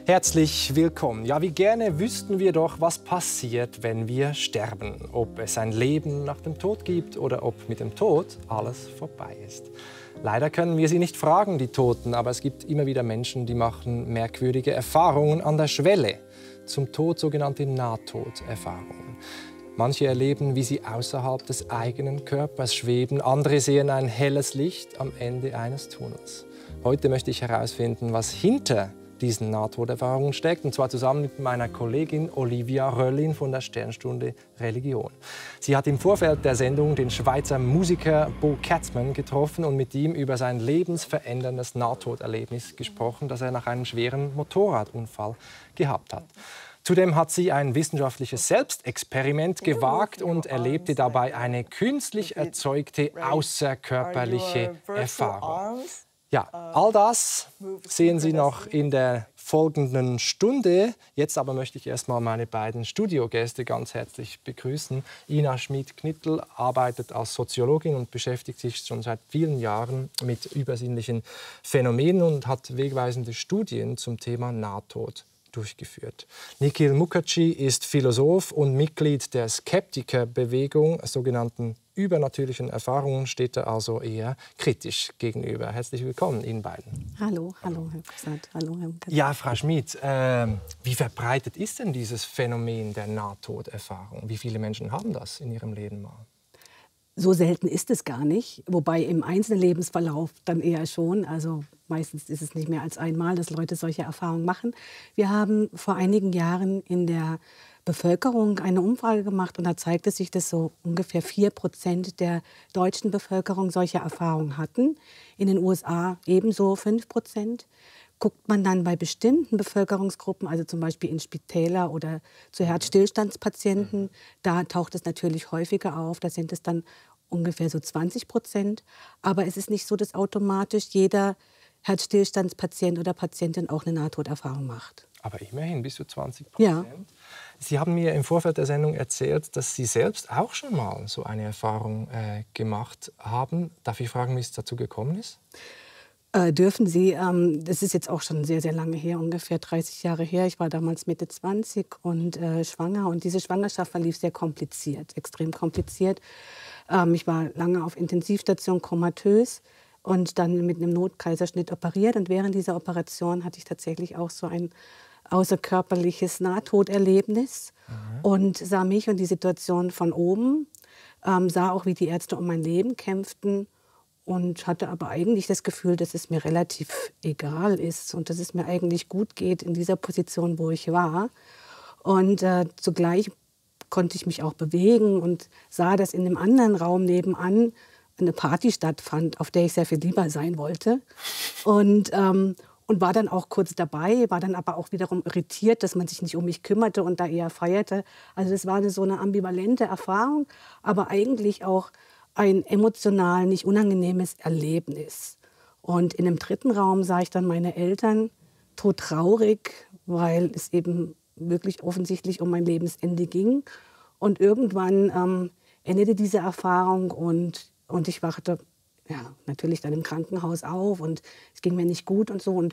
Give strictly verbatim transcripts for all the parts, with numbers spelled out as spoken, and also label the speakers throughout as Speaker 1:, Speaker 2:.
Speaker 1: Herzlich willkommen. Ja, wie gerne wüssten wir doch, was passiert, wenn wir sterben. Ob es ein Leben nach dem Tod gibt oder ob mit dem Tod alles vorbei ist. Leider können wir sie nicht fragen, die Toten, aber es gibt immer wieder Menschen, die machen merkwürdige Erfahrungen an der Schwelle zum Tod, sogenannte Nahtoderfahrungen. Manche erleben, wie sie außerhalb des eigenen Körpers schweben, andere sehen ein helles Licht am Ende eines Tunnels. Heute möchte ich herausfinden, was hinter diesen Nahtoderfahrungen steckt, und zwar zusammen mit meiner Kollegin Olivia Röllin von der Sternstunde Religion. Sie hat im Vorfeld der Sendung den Schweizer Musiker Bo Katzmann getroffen und mit ihm über sein lebensveränderndes Nahtoderlebnis gesprochen, das er nach einem schweren Motorradunfall gehabt hat. Zudem hat sie ein wissenschaftliches Selbstexperiment gewagt und erlebte dabei eine künstlich erzeugte außerkörperliche Erfahrung. Ja, all das sehen Sie noch in der folgenden Stunde. Jetzt aber möchte ich erst mal meine beiden Studiogäste ganz herzlich begrüßen. Ina Schmid-Knittel arbeitet als Soziologin und beschäftigt sich schon seit vielen Jahren mit übersinnlichen Phänomenen und hat wegweisende Studien zum Thema Nahtod durchgeführt. Nikhil Mukherjee ist Philosoph und Mitglied der Skeptikerbewegung, sogenannten übernatürlichen Erfahrungen steht er also eher kritisch gegenüber. Herzlich willkommen Ihnen beiden.
Speaker 2: Hallo, hallo Herr Prasad, hallo Herr Mukherjee.
Speaker 1: Ja, Frau Schmid, äh, wie verbreitet ist denn dieses Phänomen der Nahtoderfahrung? Wie viele Menschen haben das in ihrem Leben mal?
Speaker 2: So selten ist es gar nicht, wobei im einzelnen Lebensverlauf dann eher schon. Also meistens ist es nicht mehr als einmal, dass Leute solche Erfahrungen machen. Wir haben vor einigen Jahren in der Bevölkerung eine Umfrage gemacht und da zeigte sich, dass so ungefähr vier Prozent der deutschen Bevölkerung solche Erfahrungen hatten. In den U S A ebenso fünf Prozent. Guckt man dann bei bestimmten Bevölkerungsgruppen, also zum Beispiel in Spitäler oder zu Herzstillstandspatienten, da taucht es natürlich häufiger auf. Da sind es dann ungefähr so zwanzig Prozent. Aber es ist nicht so, dass automatisch jeder Herzstillstandspatient oder Patientin auch eine Nahtoderfahrung macht.
Speaker 1: Aber immerhin bis zu zwanzig Prozent. Ja. Sie haben mir im Vorfeld der Sendung erzählt, dass Sie selbst auch schon mal so eine Erfahrung äh, gemacht haben. Darf ich fragen, wie es dazu gekommen ist?
Speaker 2: Äh, dürfen Sie. Ähm, das ist jetzt auch schon sehr, sehr lange her, ungefähr dreißig Jahre her. Ich war damals Mitte zwanzig und äh, schwanger. Und diese Schwangerschaft verlief sehr kompliziert, extrem kompliziert. Ähm, ich war lange auf Intensivstation, komatös und dann mit einem Notkaiserschnitt operiert. Und während dieser Operation hatte ich tatsächlich auch so ein außerkörperliches Nahtoderlebnis mhm. und sah mich und die Situation von oben, ähm, sah auch, wie die Ärzte um mein Leben kämpften und hatte aber eigentlich das Gefühl, dass es mir relativ egal ist und dass es mir eigentlich gut geht in dieser Position, wo ich war. Und äh, zugleich konnte ich mich auch bewegen und sah, dass in einem anderen Raum nebenan eine Party stattfand, auf der ich sehr viel lieber sein wollte. Und ähm, Und war dann auch kurz dabei, war dann aber auch wiederum irritiert, dass man sich nicht um mich kümmerte und da eher feierte. Also das war eine, so eine ambivalente Erfahrung, aber eigentlich auch ein emotional nicht unangenehmes Erlebnis. Und in dem dritten Raum sah ich dann meine Eltern todtraurig, weil es eben wirklich offensichtlich um mein Lebensende ging. Und irgendwann ähm, endete diese Erfahrung und, und ich wachte ja, natürlich dann im Krankenhaus auf und es ging mir nicht gut und so. Und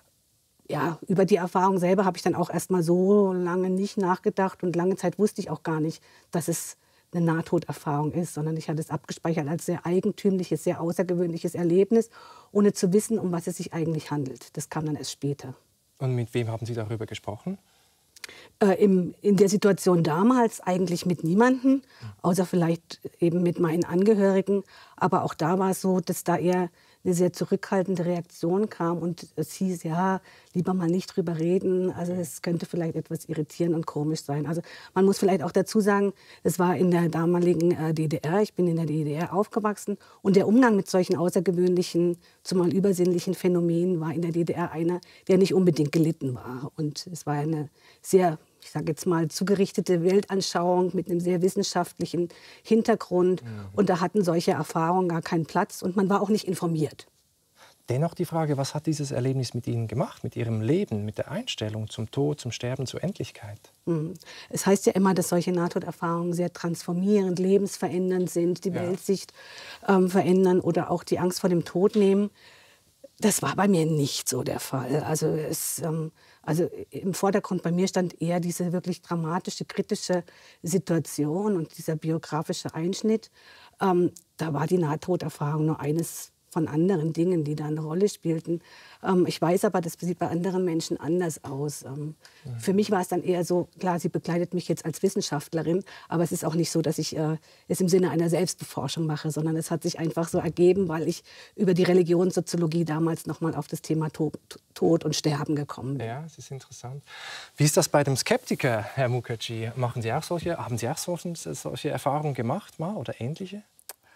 Speaker 2: ja, über die Erfahrung selber habe ich dann auch erst mal so lange nicht nachgedacht und lange Zeit wusste ich auch gar nicht, dass es eine Nahtoderfahrung ist, sondern ich hatte es abgespeichert als sehr eigentümliches, sehr außergewöhnliches Erlebnis, ohne zu wissen, um was es sich eigentlich handelt. Das kam dann erst später.
Speaker 1: Und mit wem haben Sie darüber gesprochen?
Speaker 2: Äh, im, in der Situation damals eigentlich mit niemandem, außer vielleicht eben mit meinen Angehörigen. Aber auch da war es so, dass da eher eine sehr zurückhaltende Reaktion kam und es hieß, ja, lieber mal nicht drüber reden. Also es könnte vielleicht etwas irritierend und komisch sein. Also man muss vielleicht auch dazu sagen, es war in der damaligen äh, D D R, ich bin in der D D R aufgewachsen und der Umgang mit solchen außergewöhnlichen, zumal übersinnlichen Phänomenen war in der D D R einer, der nicht unbedingt gelitten war. Und es war eine sehr, ich sage jetzt mal, zugerichtete Weltanschauung mit einem sehr wissenschaftlichen Hintergrund. Mhm. Und da hatten solche Erfahrungen gar keinen Platz und man war auch nicht informiert.
Speaker 1: Dennoch die Frage, was hat dieses Erlebnis mit Ihnen gemacht, mit Ihrem Leben, mit der Einstellung zum Tod, zum Sterben, zur Endlichkeit?
Speaker 2: Mhm. Es heißt ja immer, dass solche Nahtoderfahrungen sehr transformierend, lebensverändernd sind, die ja. Weltsicht ähm, verändern oder auch die Angst vor dem Tod nehmen. Das war bei mir nicht so der Fall. Also, es, ähm, also im Vordergrund bei mir stand eher diese wirklich dramatische, kritische Situation und dieser biografische Einschnitt. Ähm, da war die Nahtoderfahrung nur eines von anderen Dingen, die da eine Rolle spielten. Ähm, ich weiß aber, das sieht bei anderen Menschen anders aus. Ähm, mhm. Für mich war es dann eher so, klar, sie begleitet mich jetzt als Wissenschaftlerin, aber es ist auch nicht so, dass ich äh, es im Sinne einer Selbstbeforschung mache, sondern es hat sich einfach so ergeben, weil ich über die Religionssoziologie damals noch mal auf das Thema Tod, Tod und Sterben gekommen bin.
Speaker 1: Ja, das ist interessant. Wie ist das bei dem Skeptiker, Herr Mukherjee? Machen Sie auch solche, haben Sie auch solche, solche Erfahrungen gemacht mal, oder ähnliche?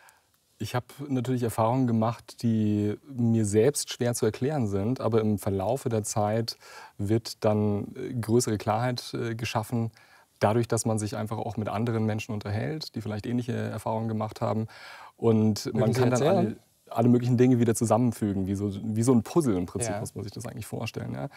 Speaker 3: Ich habe natürlich Erfahrungen gemacht, die mir selbst schwer zu erklären sind, aber im Verlaufe der Zeit wird dann größere Klarheit äh, geschaffen, dadurch, dass man sich einfach auch mit anderen Menschen unterhält, die vielleicht ähnliche Erfahrungen gemacht haben. Und Mögen man kann dann alle, alle möglichen Dinge wieder zusammenfügen, wie so, wie so ein Puzzle im Prinzip, ja. muss man sich das eigentlich vorstellen. Ja.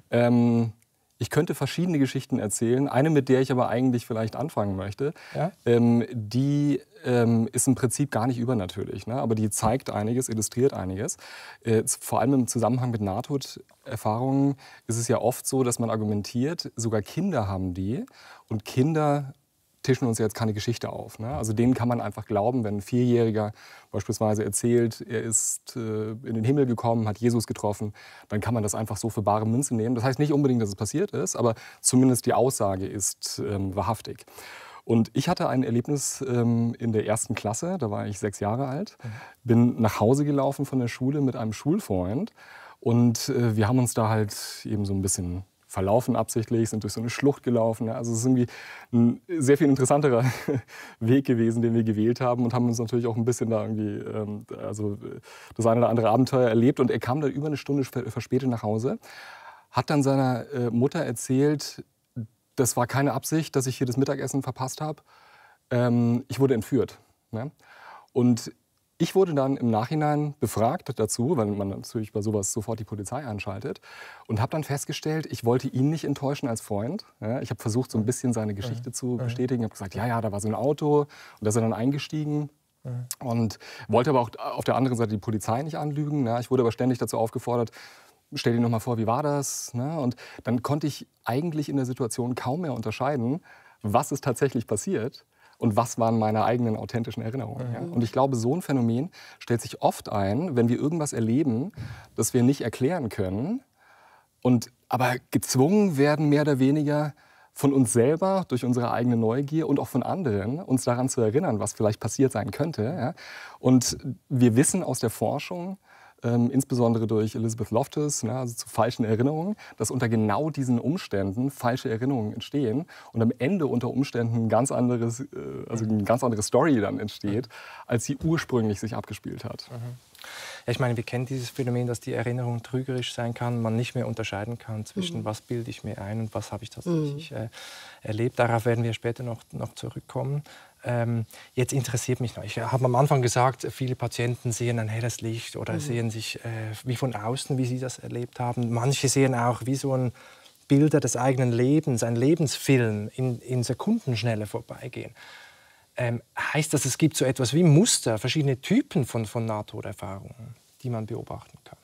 Speaker 3: Ähm, Ich könnte verschiedene Geschichten erzählen. Eine, mit der ich aber eigentlich vielleicht anfangen möchte, ja? ähm, die ähm, ist im Prinzip gar nicht übernatürlich, ne? Aber die zeigt einiges, illustriert einiges. Äh, vor allem im Zusammenhang mit Nahtoderfahrungen ist es ja oft so, dass man argumentiert, sogar Kinder haben die. Und Kinder tischen uns jetzt keine Geschichte auf. Ne? Also denen kann man einfach glauben, wenn ein Vierjähriger beispielsweise erzählt, er ist äh, in den Himmel gekommen, hat Jesus getroffen, dann kann man das einfach so für bare Münze nehmen. Das heißt nicht unbedingt, dass es passiert ist, aber zumindest die Aussage ist ähm, wahrhaftig. Und ich hatte ein Erlebnis ähm, in der ersten Klasse, da war ich sechs Jahre alt, bin nach Hause gelaufen von der Schule mit einem Schulfreund und äh, wir haben uns da halt eben so ein bisschen verlaufen absichtlich, sind durch so eine Schlucht gelaufen. Also es ist irgendwie ein sehr viel interessanterer Weg gewesen, den wir gewählt haben und haben uns natürlich auch ein bisschen da irgendwie ähm, also das eine oder andere Abenteuer erlebt. Und er kam dann über eine Stunde verspätet nach Hause, hat dann seiner äh, Mutter erzählt, das war keine Absicht, dass ich hier das Mittagessen verpasst habe. Ähm, ich wurde entführt. Ne? Und ich wurde dann im Nachhinein befragt dazu, weil man natürlich bei sowas sofort die Polizei einschaltet, und habe dann festgestellt, ich wollte ihn nicht enttäuschen als Freund. Ja, ich habe versucht, so ein bisschen seine Geschichte zu bestätigen. Ich habe gesagt, ja, ja, da war so ein Auto, und da ist er dann eingestiegen. Und wollte aber auch auf der anderen Seite die Polizei nicht anlügen. Ja, ich wurde aber ständig dazu aufgefordert, stell dir noch mal vor, wie war das? Ne? Und dann konnte ich eigentlich in der Situation kaum mehr unterscheiden, was ist tatsächlich passiert und was waren meine eigenen authentischen Erinnerungen. Mhm. Ja? Und ich glaube, so ein Phänomen stellt sich oft ein, wenn wir irgendwas erleben, das wir nicht erklären können, und aber gezwungen werden, mehr oder weniger von uns selber, durch unsere eigene Neugier und auch von anderen, uns daran zu erinnern, was vielleicht passiert sein könnte. Ja? Und wir wissen aus der Forschung, Ähm, insbesondere durch Elizabeth Loftus, ne, also zu falschen Erinnerungen, dass unter genau diesen Umständen falsche Erinnerungen entstehen und am Ende unter Umständen ein ganz anderes, äh, also eine ganz andere Story dann entsteht, als sie ursprünglich sich abgespielt hat.
Speaker 1: Mhm. Ja, ich meine, wir kennen dieses Phänomen, dass die Erinnerung trügerisch sein kann, man nicht mehr unterscheiden kann zwischen, mhm. was bilde ich mir ein und was habe ich tatsächlich mhm. äh, erlebt. Darauf werden wir später noch, noch zurückkommen. Ähm, jetzt interessiert mich noch, ich habe am Anfang gesagt, viele Patienten sehen ein helles Licht oder mhm. sehen sich äh, wie von außen, wie sie das erlebt haben. Manche sehen auch wie so ein Bilder des eigenen Lebens, ein Lebensfilm in, in Sekundenschnelle vorbeigehen. Ähm, heißt das, es gibt so etwas wie Muster, verschiedene Typen von, von Nahtoderfahrungen, die man beobachten kann?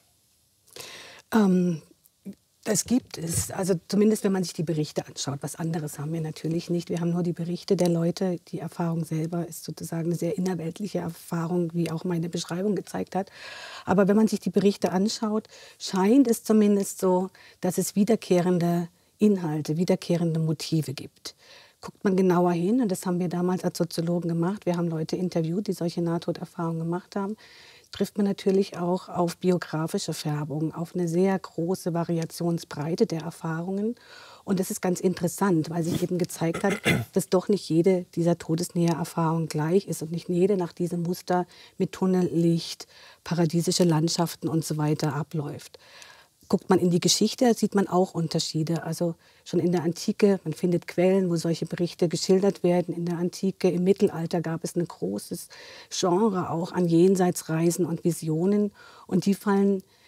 Speaker 2: Ähm, das gibt es, also zumindest wenn man sich die Berichte anschaut. Was anderes haben wir natürlich nicht. Wir haben nur die Berichte der Leute. Die Erfahrung selber ist sozusagen eine sehr innerweltliche Erfahrung, wie auch meine Beschreibung gezeigt hat. Aber wenn man sich die Berichte anschaut, scheint es zumindest so, dass es wiederkehrende Inhalte, wiederkehrende Motive gibt. Guckt man genauer hin, und das haben wir damals als Soziologen gemacht, wir haben Leute interviewt, die solche Nahtoderfahrungen gemacht haben, trifft man natürlich auch auf biografische Färbung, auf eine sehr große Variationsbreite der Erfahrungen. Und das ist ganz interessant, weil sich eben gezeigt hat, dass doch nicht jede dieser Todesnähe-Erfahrungen gleich ist und nicht jede nach diesem Muster mit Tunnellicht, paradiesische Landschaften und so weiter abläuft. Guckt man in die Geschichte, sieht man auch Unterschiede. Also schon in der Antike, man findet Quellen, wo solche Berichte geschildert werden. In der Antike, im Mittelalter gab es ein großes Genre auch an Jenseitsreisen und Visionen. Und die fallen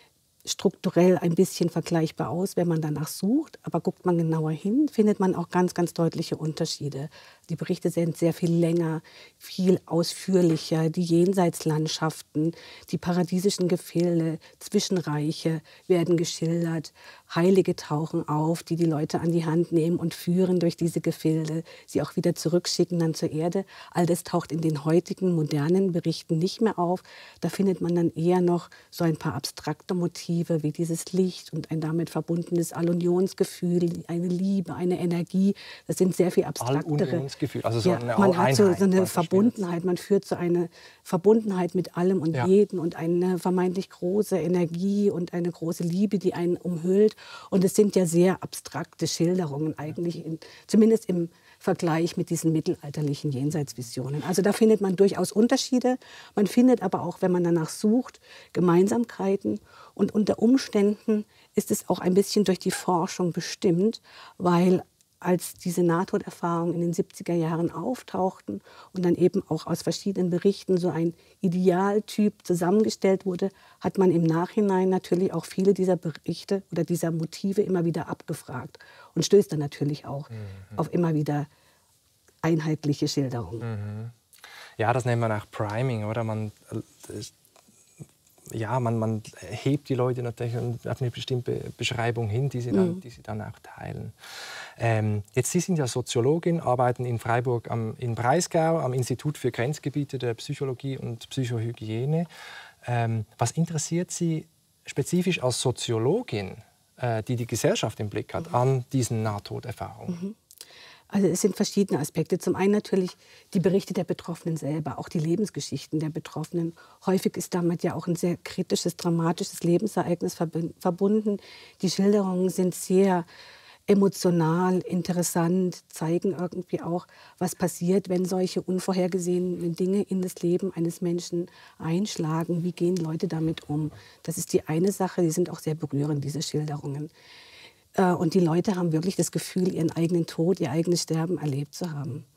Speaker 2: strukturell ein bisschen vergleichbar aus, wenn man danach sucht. Aber guckt man genauer hin, findet man auch ganz, ganz deutliche Unterschiede. Die Berichte sind sehr viel länger, viel ausführlicher. Die Jenseitslandschaften, die paradiesischen Gefilde, Zwischenreiche werden geschildert. Heilige tauchen auf, die die Leute an die Hand nehmen und führen durch diese Gefilde, sie auch wieder zurückschicken dann zur Erde. All das taucht in den heutigen modernen Berichten nicht mehr auf. Da findet man dann eher noch so ein paar abstrakte Motive, wie dieses Licht und ein damit verbundenes Allunionsgefühl, eine Liebe, eine Energie. Das sind sehr viel abstraktere.
Speaker 1: Gefühl, also so
Speaker 2: ja,
Speaker 1: eine
Speaker 2: man hat so, so eine
Speaker 1: man
Speaker 2: Verbundenheit, man führt so eine Verbundenheit mit allem und
Speaker 1: ja.
Speaker 2: jeden und eine vermeintlich große Energie und eine große Liebe, die einen umhüllt. Und es sind ja sehr abstrakte Schilderungen eigentlich, in, zumindest im Vergleich mit diesen mittelalterlichen Jenseitsvisionen. Also da findet man durchaus Unterschiede. Man findet aber auch, wenn man danach sucht, Gemeinsamkeiten. Und unter Umständen ist es auch ein bisschen durch die Forschung bestimmt, weil als diese Nahtoderfahrungen in den siebziger Jahren auftauchten und dann eben auch aus verschiedenen Berichten so ein Idealtyp zusammengestellt wurde, hat man im Nachhinein natürlich auch viele dieser Berichte oder dieser Motive immer wieder abgefragt und stößt dann natürlich auch mhm. auf immer wieder einheitliche Schilderungen.
Speaker 1: Mhm. Ja, das nennt man auch Priming, oder? Man, ja, man, man hebt die Leute natürlich auf eine bestimmte Beschreibung hin, die sie dann, mhm. die sie dann auch teilen. Ähm, jetzt, Sie sind ja Soziologin, arbeiten in Freiburg am, in Breisgau am Institut für Grenzgebiete der Psychologie und Psychohygiene. Ähm, was interessiert Sie spezifisch als Soziologin, äh, die die Gesellschaft im Blick hat, mhm. an diesen Nahtoderfahrungen?
Speaker 2: Mhm. Also es sind verschiedene Aspekte. Zum einen natürlich die Berichte der Betroffenen selber, auch die Lebensgeschichten der Betroffenen. Häufig ist damit ja auch ein sehr kritisches, dramatisches Lebensereignis verbunden. Die Schilderungen sind sehr emotional, interessant, zeigen irgendwie auch, was passiert, wenn solche unvorhergesehenen Dinge in das Leben eines Menschen einschlagen. Wie gehen Leute damit um? Das ist die eine Sache, die sind auch sehr berührend, diese Schilderungen. Und die Leute haben wirklich das Gefühl, ihren eigenen Tod, ihr eigenes Sterben erlebt zu haben.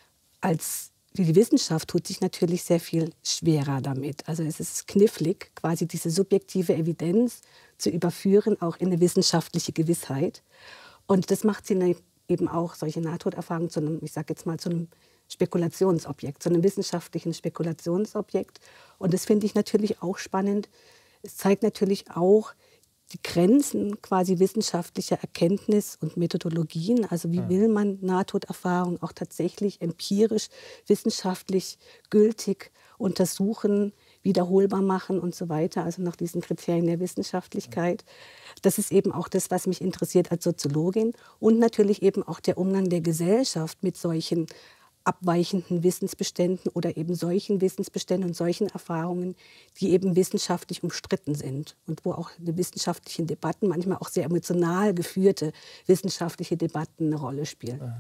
Speaker 2: Als die Wissenschaft tut sich natürlich sehr viel schwerer damit. Also es ist knifflig, quasi diese subjektive Evidenz zu überführen, auch in eine wissenschaftliche Gewissheit. Und das macht sie eben auch, solche Nahtoderfahrungen, zu einem, ich sage jetzt mal, zu einem Spekulationsobjekt, zu einem wissenschaftlichen Spekulationsobjekt. Und das finde ich natürlich auch spannend. Es zeigt natürlich auch die Grenzen quasi wissenschaftlicher Erkenntnis und Methodologien. Also wie will man Nahtoderfahrungen auch tatsächlich empirisch, wissenschaftlich gültig untersuchen, wiederholbar machen und so weiter, also nach diesen Kriterien der Wissenschaftlichkeit. Das ist eben auch das, was mich interessiert als Soziologin und natürlich eben auch der Umgang der Gesellschaft mit solchen abweichenden Wissensbeständen oder eben solchen Wissensbeständen und solchen Erfahrungen, die eben wissenschaftlich umstritten sind und wo auch die wissenschaftlichen Debatten, manchmal auch sehr emotional geführte wissenschaftliche Debatten eine Rolle spielen.
Speaker 1: Mhm.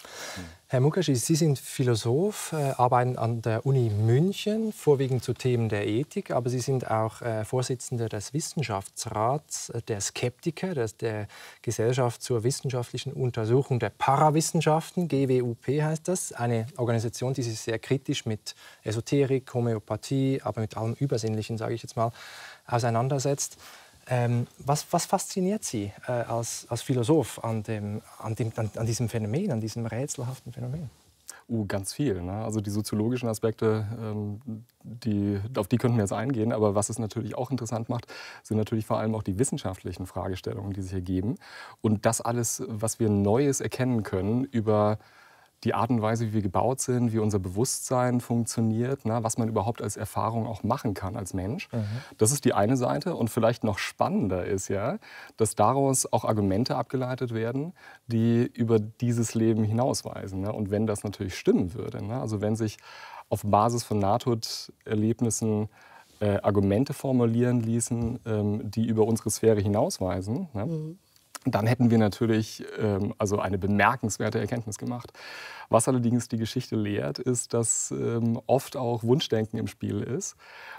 Speaker 1: Herr Mukashi, Sie sind Philosoph, äh, arbeiten an der Uni München, vorwiegend zu Themen der Ethik, aber Sie sind auch äh, Vorsitzender des Wissenschaftsrats äh, der Skeptiker, des, der Gesellschaft zur wissenschaftlichen Untersuchung der Parawissenschaften, G W U P heißt das, eine Organisation, die sich sehr kritisch mit Esoterik, Homöopathie, aber mit allem Übersinnlichen, sage ich jetzt mal, auseinandersetzt. Ähm, was, was fasziniert Sie äh, als, als Philosoph an, dem, an, dem, an, an diesem Phänomen, an diesem rätselhaften Phänomen?
Speaker 3: Uh, ganz viel. Ne? Also die soziologischen Aspekte, ähm, die, auf die könnten wir jetzt eingehen. Aber was es natürlich auch interessant macht, sind natürlich vor allem auch die wissenschaftlichen Fragestellungen, die sich ergeben. Und das alles, was wir Neues erkennen können über die Art und Weise, wie wir gebaut sind, wie unser Bewusstsein funktioniert, na, was man überhaupt als Erfahrung auch machen kann als Mensch. Mhm. Das ist die eine Seite. Und vielleicht noch spannender ist ja, dass daraus auch Argumente abgeleitet werden, die über dieses Leben hinausweisen. Ne? Und wenn das natürlich stimmen würde, ne? Also wenn sich auf Basis von Nahtoderlebnissen äh, Argumente formulieren ließen, ähm, die über unsere Sphäre hinausweisen, ne? Mhm. Dann hätten wir natürlich ähm, also eine bemerkenswerte Erkenntnis gemacht. Was allerdings die Geschichte lehrt, ist, dass ähm, oft auch Wunschdenken im Spiel ist.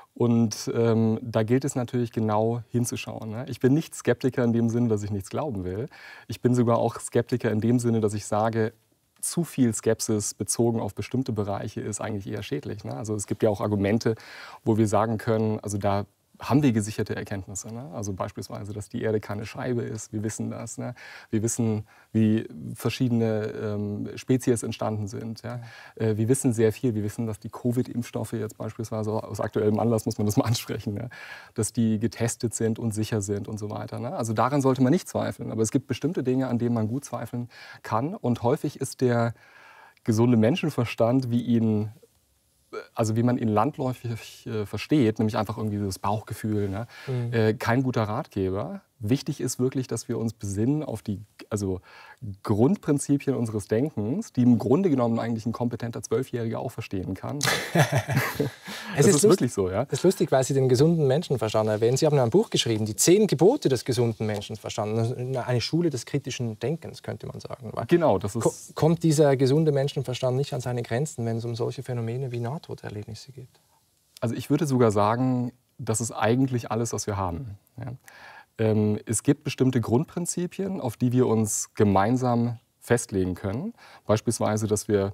Speaker 3: Und ähm, da gilt es natürlich genau hinzuschauen. Ne? Ich bin nicht Skeptiker in dem Sinne, dass ich nichts glauben will. Ich bin sogar auch Skeptiker in dem Sinne, dass ich sage, zu viel Skepsis bezogen auf bestimmte Bereiche ist eigentlich eher schädlich. Ne? Also es gibt ja auch Argumente, wo wir sagen können, also da haben wir gesicherte Erkenntnisse. Ne? Also beispielsweise, dass die Erde keine Scheibe ist. Wir wissen das. Ne? Wir wissen, wie verschiedene ähm, Spezies entstanden sind. Ja? Äh, wir wissen sehr viel. Wir wissen, dass die Covid-Impfstoffe jetzt beispielsweise aus aktuellem Anlass, muss man das mal ansprechen, ne? Dass die getestet sind und sicher sind und so weiter. Ne? Also daran sollte man nicht zweifeln. Aber es gibt bestimmte Dinge, an denen man gut zweifeln kann. Und häufig ist der gesunde Menschenverstand, wie ihn also wie man ihn landläufig äh, versteht, nämlich einfach irgendwie das Bauchgefühl, ne? mhm. äh, kein guter Ratgeber. Wichtig ist wirklich, dass wir uns besinnen auf die also Grundprinzipien unseres Denkens, die im Grunde genommen eigentlich ein kompetenter Zwölfjähriger auch verstehen kann.
Speaker 1: Es
Speaker 3: ist,
Speaker 1: ist
Speaker 3: wirklich so, ja.
Speaker 1: Es ist lustig, weil Sie den gesunden Menschenverstand erwähnen. Sie haben ein Buch geschrieben, die zehn Gebote des gesunden Menschenverstands, eine Schule des kritischen Denkens, könnte man sagen.
Speaker 3: Genau, das ist.
Speaker 1: Ko kommt dieser gesunde Menschenverstand nicht an seine Grenzen, wenn es um solche Phänomene wie Nahtoderlebnisse geht?
Speaker 3: Also ich würde sogar sagen, das ist eigentlich alles, was wir haben. Ja. Ähm, es gibt bestimmte Grundprinzipien, auf die wir uns gemeinsam festlegen können. Beispielsweise, dass wir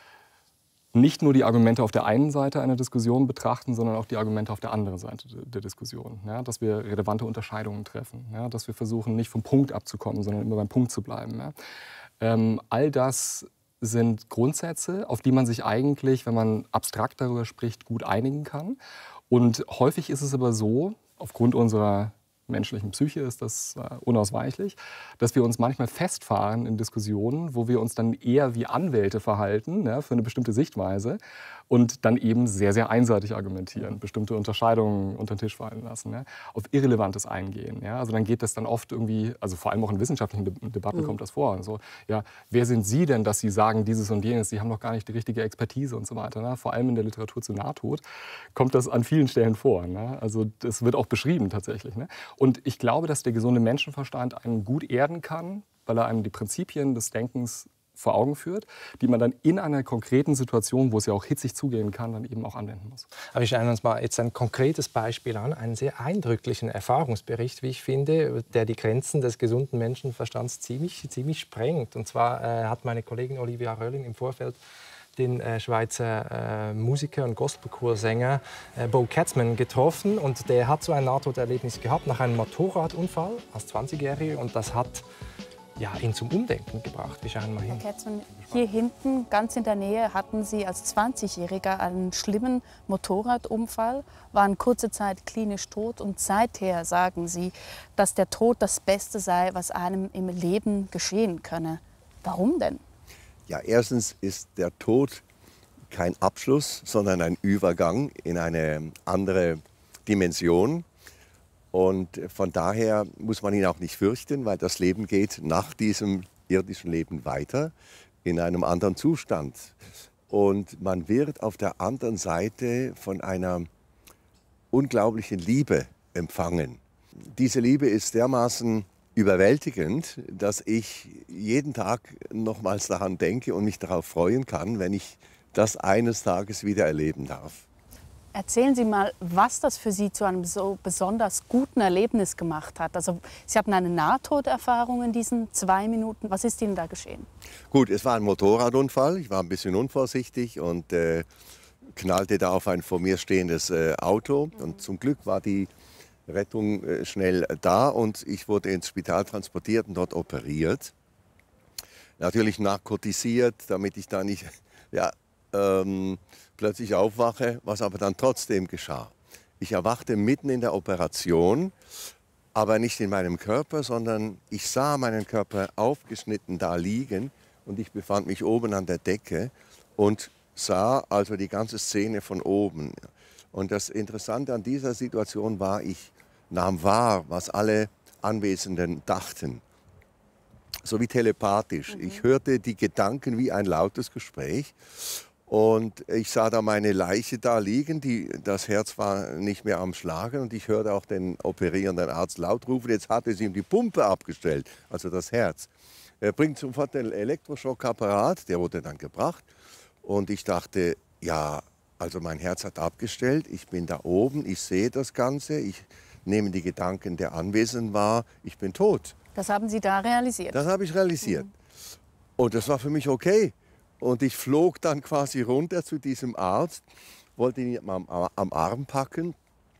Speaker 3: nicht nur die Argumente auf der einen Seite einer Diskussion betrachten, sondern auch die Argumente auf der anderen Seite der Diskussion. Ja, dass wir relevante Unterscheidungen treffen. Ja, dass wir versuchen, nicht vom Punkt abzukommen, sondern immer beim Punkt zu bleiben. Ja. Ähm, all das sind Grundsätze, auf die man sich eigentlich, wenn man abstrakt darüber spricht, gut einigen kann. Und häufig ist es aber so, aufgrund unserer menschlichen Psyche ist das äh, unausweichlich, dass wir uns manchmal festfahren in Diskussionen, wo wir uns dann eher wie Anwälte verhalten, ja, für eine bestimmte Sichtweise und dann eben sehr, sehr einseitig argumentieren, bestimmte Unterscheidungen unter den Tisch fallen lassen, ja, auf Irrelevantes eingehen. Ja. Also dann geht das dann oft irgendwie, also vor allem auch in wissenschaftlichen De Debatten mhm. kommt das vor. Also, ja, wer sind Sie denn, dass Sie sagen dieses und jenes? Sie haben doch gar nicht die richtige Expertise und so weiter. Ne. Vor allem in der Literatur zu Nahtod kommt das an vielen Stellen vor. Ne. Also das wird auch beschrieben tatsächlich. Ne. Und ich glaube, dass der gesunde Menschenverstand einen gut erden kann, weil er einem die Prinzipien des Denkens vor Augen führt, die man dann in einer konkreten Situation, wo es ja auch hitzig zugehen kann, dann eben auch anwenden muss.
Speaker 1: Aber wir schauen uns mal jetzt ein konkretes Beispiel an, einen sehr eindrücklichen Erfahrungsbericht, wie ich finde, der die Grenzen des gesunden Menschenverstands ziemlich, ziemlich sprengt. Und zwar äh, hat meine Kollegin Olivia Rölling im Vorfeld den äh, Schweizer äh, Musiker und Gospelchorsänger äh, Bo Katzmann getroffen. Und der hat so ein Nahtoderlebnis gehabt nach einem Motorradunfall als zwanzigjähriger. Und das hat ja, ihn zum Umdenken gebracht. Wir schauen mal hin.
Speaker 4: Herr Katzmann, hier hinten, ganz in der Nähe, hatten Sie als zwanzigjähriger einen schlimmen Motorradunfall, waren kurze Zeit klinisch tot. Und seither sagen Sie, dass der Tod das Beste sei, was einem im Leben geschehen könne. Warum denn?
Speaker 5: Ja, erstens ist der Tod kein Abschluss, sondern ein Übergang in eine andere Dimension. Und von daher muss man ihn auch nicht fürchten, weil das Leben geht nach diesem irdischen Leben weiter in einem anderen Zustand. Und man wird auf der anderen Seite von einer unglaublichen Liebe empfangen. Diese Liebe ist dermaßen überwältigend, dass ich jeden Tag nochmals daran denke und mich darauf freuen kann, wenn ich das eines Tages wieder erleben darf.
Speaker 4: Erzählen Sie mal, was das für Sie zu einem so besonders guten Erlebnis gemacht hat. Also, Sie hatten eine Nahtoderfahrung in diesen zwei Minuten. Was ist Ihnen da geschehen?
Speaker 5: Gut, es war ein Motorradunfall. Ich war ein bisschen unvorsichtig und äh, knallte da auf ein vor mir stehendes äh, Auto. Mhm. Und zum Glück war die Rettung äh, schnell da und ich wurde ins Spital transportiert und dort operiert. Natürlich narkotisiert, damit ich da nicht ja, ähm, plötzlich aufwache, was aber dann trotzdem geschah. Ich erwachte mitten in der Operation, aber nicht in meinem Körper, sondern ich sah meinen Körper aufgeschnitten da liegen und ich befand mich oben an der Decke und sah also die ganze Szene von oben. Und das Interessante an dieser Situation war, ich nahm wahr, was alle Anwesenden dachten. So wie telepathisch. Mhm. Ich hörte die Gedanken wie ein lautes Gespräch. Und ich sah da meine Leiche da liegen, die, das Herz war nicht mehr am Schlagen. Und ich hörte auch den operierenden Arzt laut rufen, jetzt hatte sie ihm die Pumpe abgestellt, also das Herz. Er bringt sofort den Elektroschockapparat, der wurde dann gebracht. Und ich dachte, ja, also mein Herz hat abgestellt, ich bin da oben, ich sehe das Ganze, ich nehme die Gedanken der Anwesenden wahr, ich bin tot.
Speaker 4: Das haben Sie da realisiert?
Speaker 5: Das habe ich realisiert.
Speaker 4: Mhm.
Speaker 5: Und das war für mich okay. Und ich flog dann quasi runter zu diesem Arzt, wollte ihn am, am Arm packen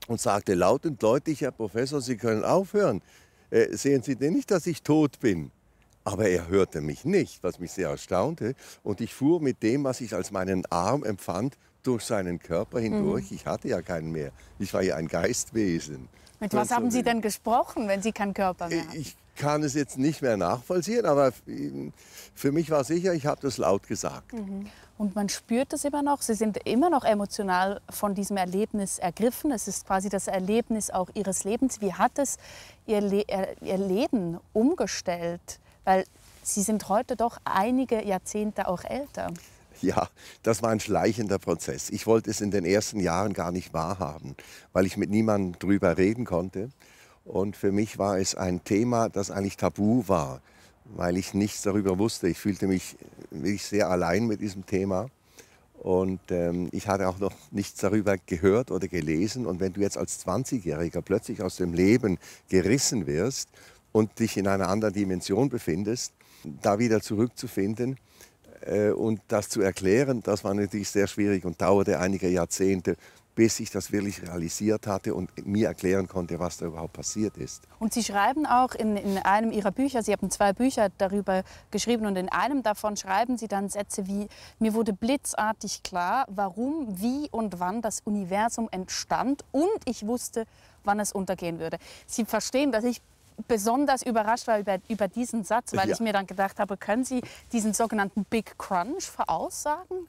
Speaker 5: und sagte laut und deutlich, Herr Professor, Sie können aufhören. Äh, sehen Sie denn nicht, dass ich tot bin? Aber er hörte mich nicht, was mich sehr erstaunte. Und ich fuhr mit dem, was ich als meinen Arm empfand, durch seinen Körper hindurch. Mhm. Ich hatte ja keinen mehr. Ich war ja ein Geistwesen.
Speaker 4: Mit was haben Sie denn gesprochen, wenn Sie keinen Körper mehr hatten?
Speaker 5: Ich kann es jetzt nicht mehr nachvollziehen, aber für mich war sicher, ich habe das laut gesagt.
Speaker 4: Mhm. Und man spürt es immer noch. Sie sind immer noch emotional von diesem Erlebnis ergriffen. Es ist quasi das Erlebnis auch Ihres Lebens. Wie hat es Ihr, Le Ihr Leben umgestellt? Weil Sie sind heute doch einige Jahrzehnte auch älter.
Speaker 5: Ja, das war ein schleichender Prozess. Ich wollte es in den ersten Jahren gar nicht wahrhaben, weil ich mit niemandem drüber reden konnte. Und für mich war es ein Thema, das eigentlich tabu war, weil ich nichts darüber wusste. Ich fühlte mich wirklich sehr allein mit diesem Thema. Und ähm, ich hatte auch noch nichts darüber gehört oder gelesen. Und wenn du jetzt als zwanzigjähriger plötzlich aus dem Leben gerissen wirst und dich in einer anderen Dimension befindest, da wieder zurückzufinden, und das zu erklären, das war natürlich sehr schwierig und dauerte einige Jahrzehnte, bis ich das wirklich realisiert hatte und mir erklären konnte, was da überhaupt passiert ist.
Speaker 4: Und Sie schreiben auch in, in einem Ihrer Bücher, Sie haben zwei Bücher darüber geschrieben und in einem davon schreiben Sie dann Sätze wie: Mir wurde blitzartig klar, warum, wie und wann das Universum entstand und ich wusste, wann es untergehen würde. Sie verstehen, dass ich besonders überrascht war über, über diesen Satz, weil ja. ich mir dann gedacht habe, können Sie diesen sogenannten Big Crunch voraussagen?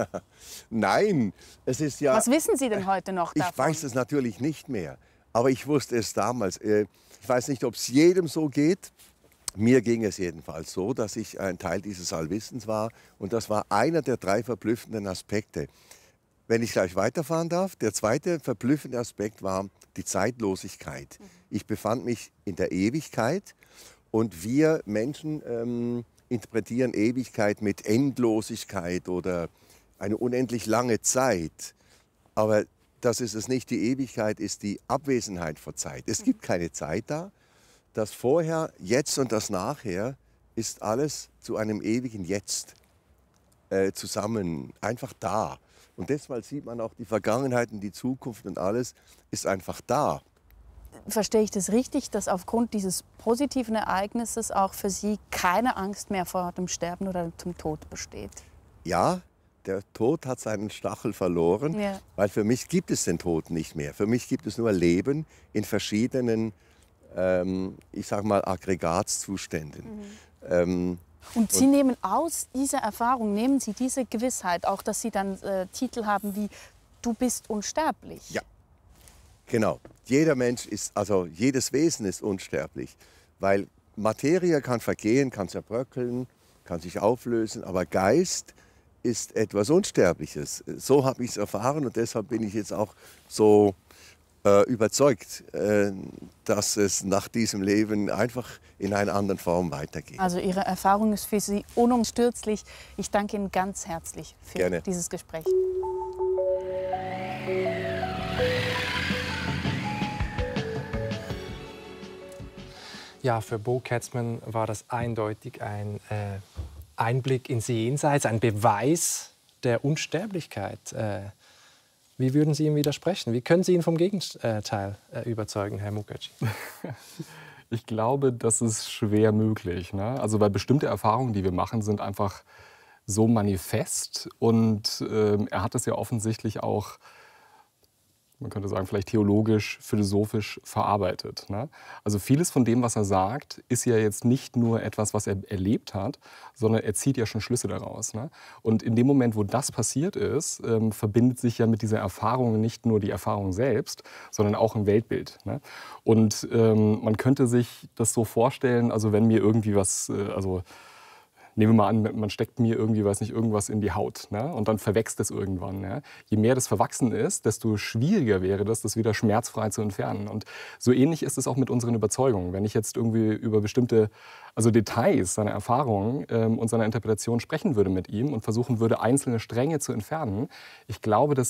Speaker 5: Nein, es ist ja...
Speaker 4: Was wissen Sie denn heute noch davon?
Speaker 5: Ich weiß es natürlich nicht mehr, aber ich wusste es damals. Ich weiß nicht, ob es jedem so geht. Mir ging es jedenfalls so, dass ich ein Teil dieses Allwissens war und das war einer der drei verblüffenden Aspekte. Wenn ich gleich weiterfahren darf, der zweite verblüffende Aspekt war die Zeitlosigkeit. Ich befand mich in der Ewigkeit und wir Menschen ähm, interpretieren Ewigkeit mit Endlosigkeit oder eine unendlich lange Zeit. Aber das ist es nicht. Die Ewigkeit ist die Abwesenheit von Zeit. Es gibt keine Zeit da. Das Vorher, Jetzt und das Nachher ist alles zu einem ewigen Jetzt äh, zusammen, einfach da. Und deshalb sieht man auch die Vergangenheit und die Zukunft und alles ist einfach da.
Speaker 4: Verstehe ich das richtig, dass aufgrund dieses positiven Ereignisses auch für Sie keine Angst mehr vor dem Sterben oder dem Tod besteht?
Speaker 5: Ja, der Tod hat seinen Stachel verloren, ja. Weil für mich gibt es den Tod nicht mehr. Für mich gibt es nur Leben in verschiedenen, ähm, ich sag mal, Aggregatzuständen. Mhm. Ähm,
Speaker 4: Und Sie und nehmen aus dieser Erfahrung, nehmen Sie diese Gewissheit, auch dass Sie dann äh, Titel haben wie Du bist unsterblich.
Speaker 5: Ja, genau. Jeder Mensch ist, also jedes Wesen ist unsterblich, weil Materie kann vergehen, kann zerbröckeln, kann sich auflösen, aber Geist ist etwas Unsterbliches. So habe ich es erfahren und deshalb bin ich jetzt auch so äh, überzeugt, äh, dass es nach diesem Leben einfach in einer anderen Form weitergeht.
Speaker 4: Also Ihre Erfahrung ist für Sie unumstürzlich. Ich danke Ihnen ganz herzlich für
Speaker 5: Gerne.
Speaker 4: dieses Gespräch.
Speaker 1: Ja, für Bo Katzmann war das eindeutig ein äh, Einblick ins Jenseits, ein Beweis der Unsterblichkeit. Äh, wie würden Sie ihm widersprechen? Wie können Sie ihn vom Gegenteil äh, überzeugen, Herr Mukherjee?
Speaker 3: Ich glaube, das ist schwer möglich, ne? Also weil bestimmte Erfahrungen, die wir machen, sind einfach so manifest und äh, er hat es ja offensichtlich auch, man könnte sagen, vielleicht theologisch, philosophisch verarbeitet, ne? Also vieles von dem, was er sagt, ist ja jetzt nicht nur etwas, was er erlebt hat, sondern er zieht ja schon Schlüsse daraus, ne? Und in dem Moment, wo das passiert ist, ähm, verbindet sich ja mit dieser Erfahrung nicht nur die Erfahrung selbst, sondern auch ein Weltbild, ne? Und ähm, man könnte sich das so vorstellen, also wenn mir irgendwie was, äh, also nehmen wir mal an, man steckt mir irgendwie, weiß nicht, irgendwas in die Haut, ne? Und dann verwächst es irgendwann. Ne? Je mehr das verwachsen ist, desto schwieriger wäre das, das wieder schmerzfrei zu entfernen. Und so ähnlich ist es auch mit unseren Überzeugungen. Wenn ich jetzt irgendwie über bestimmte, also Details seiner Erfahrungen ähm, und seiner Interpretation sprechen würde mit ihm und versuchen würde, einzelne Stränge zu entfernen, ich glaube, das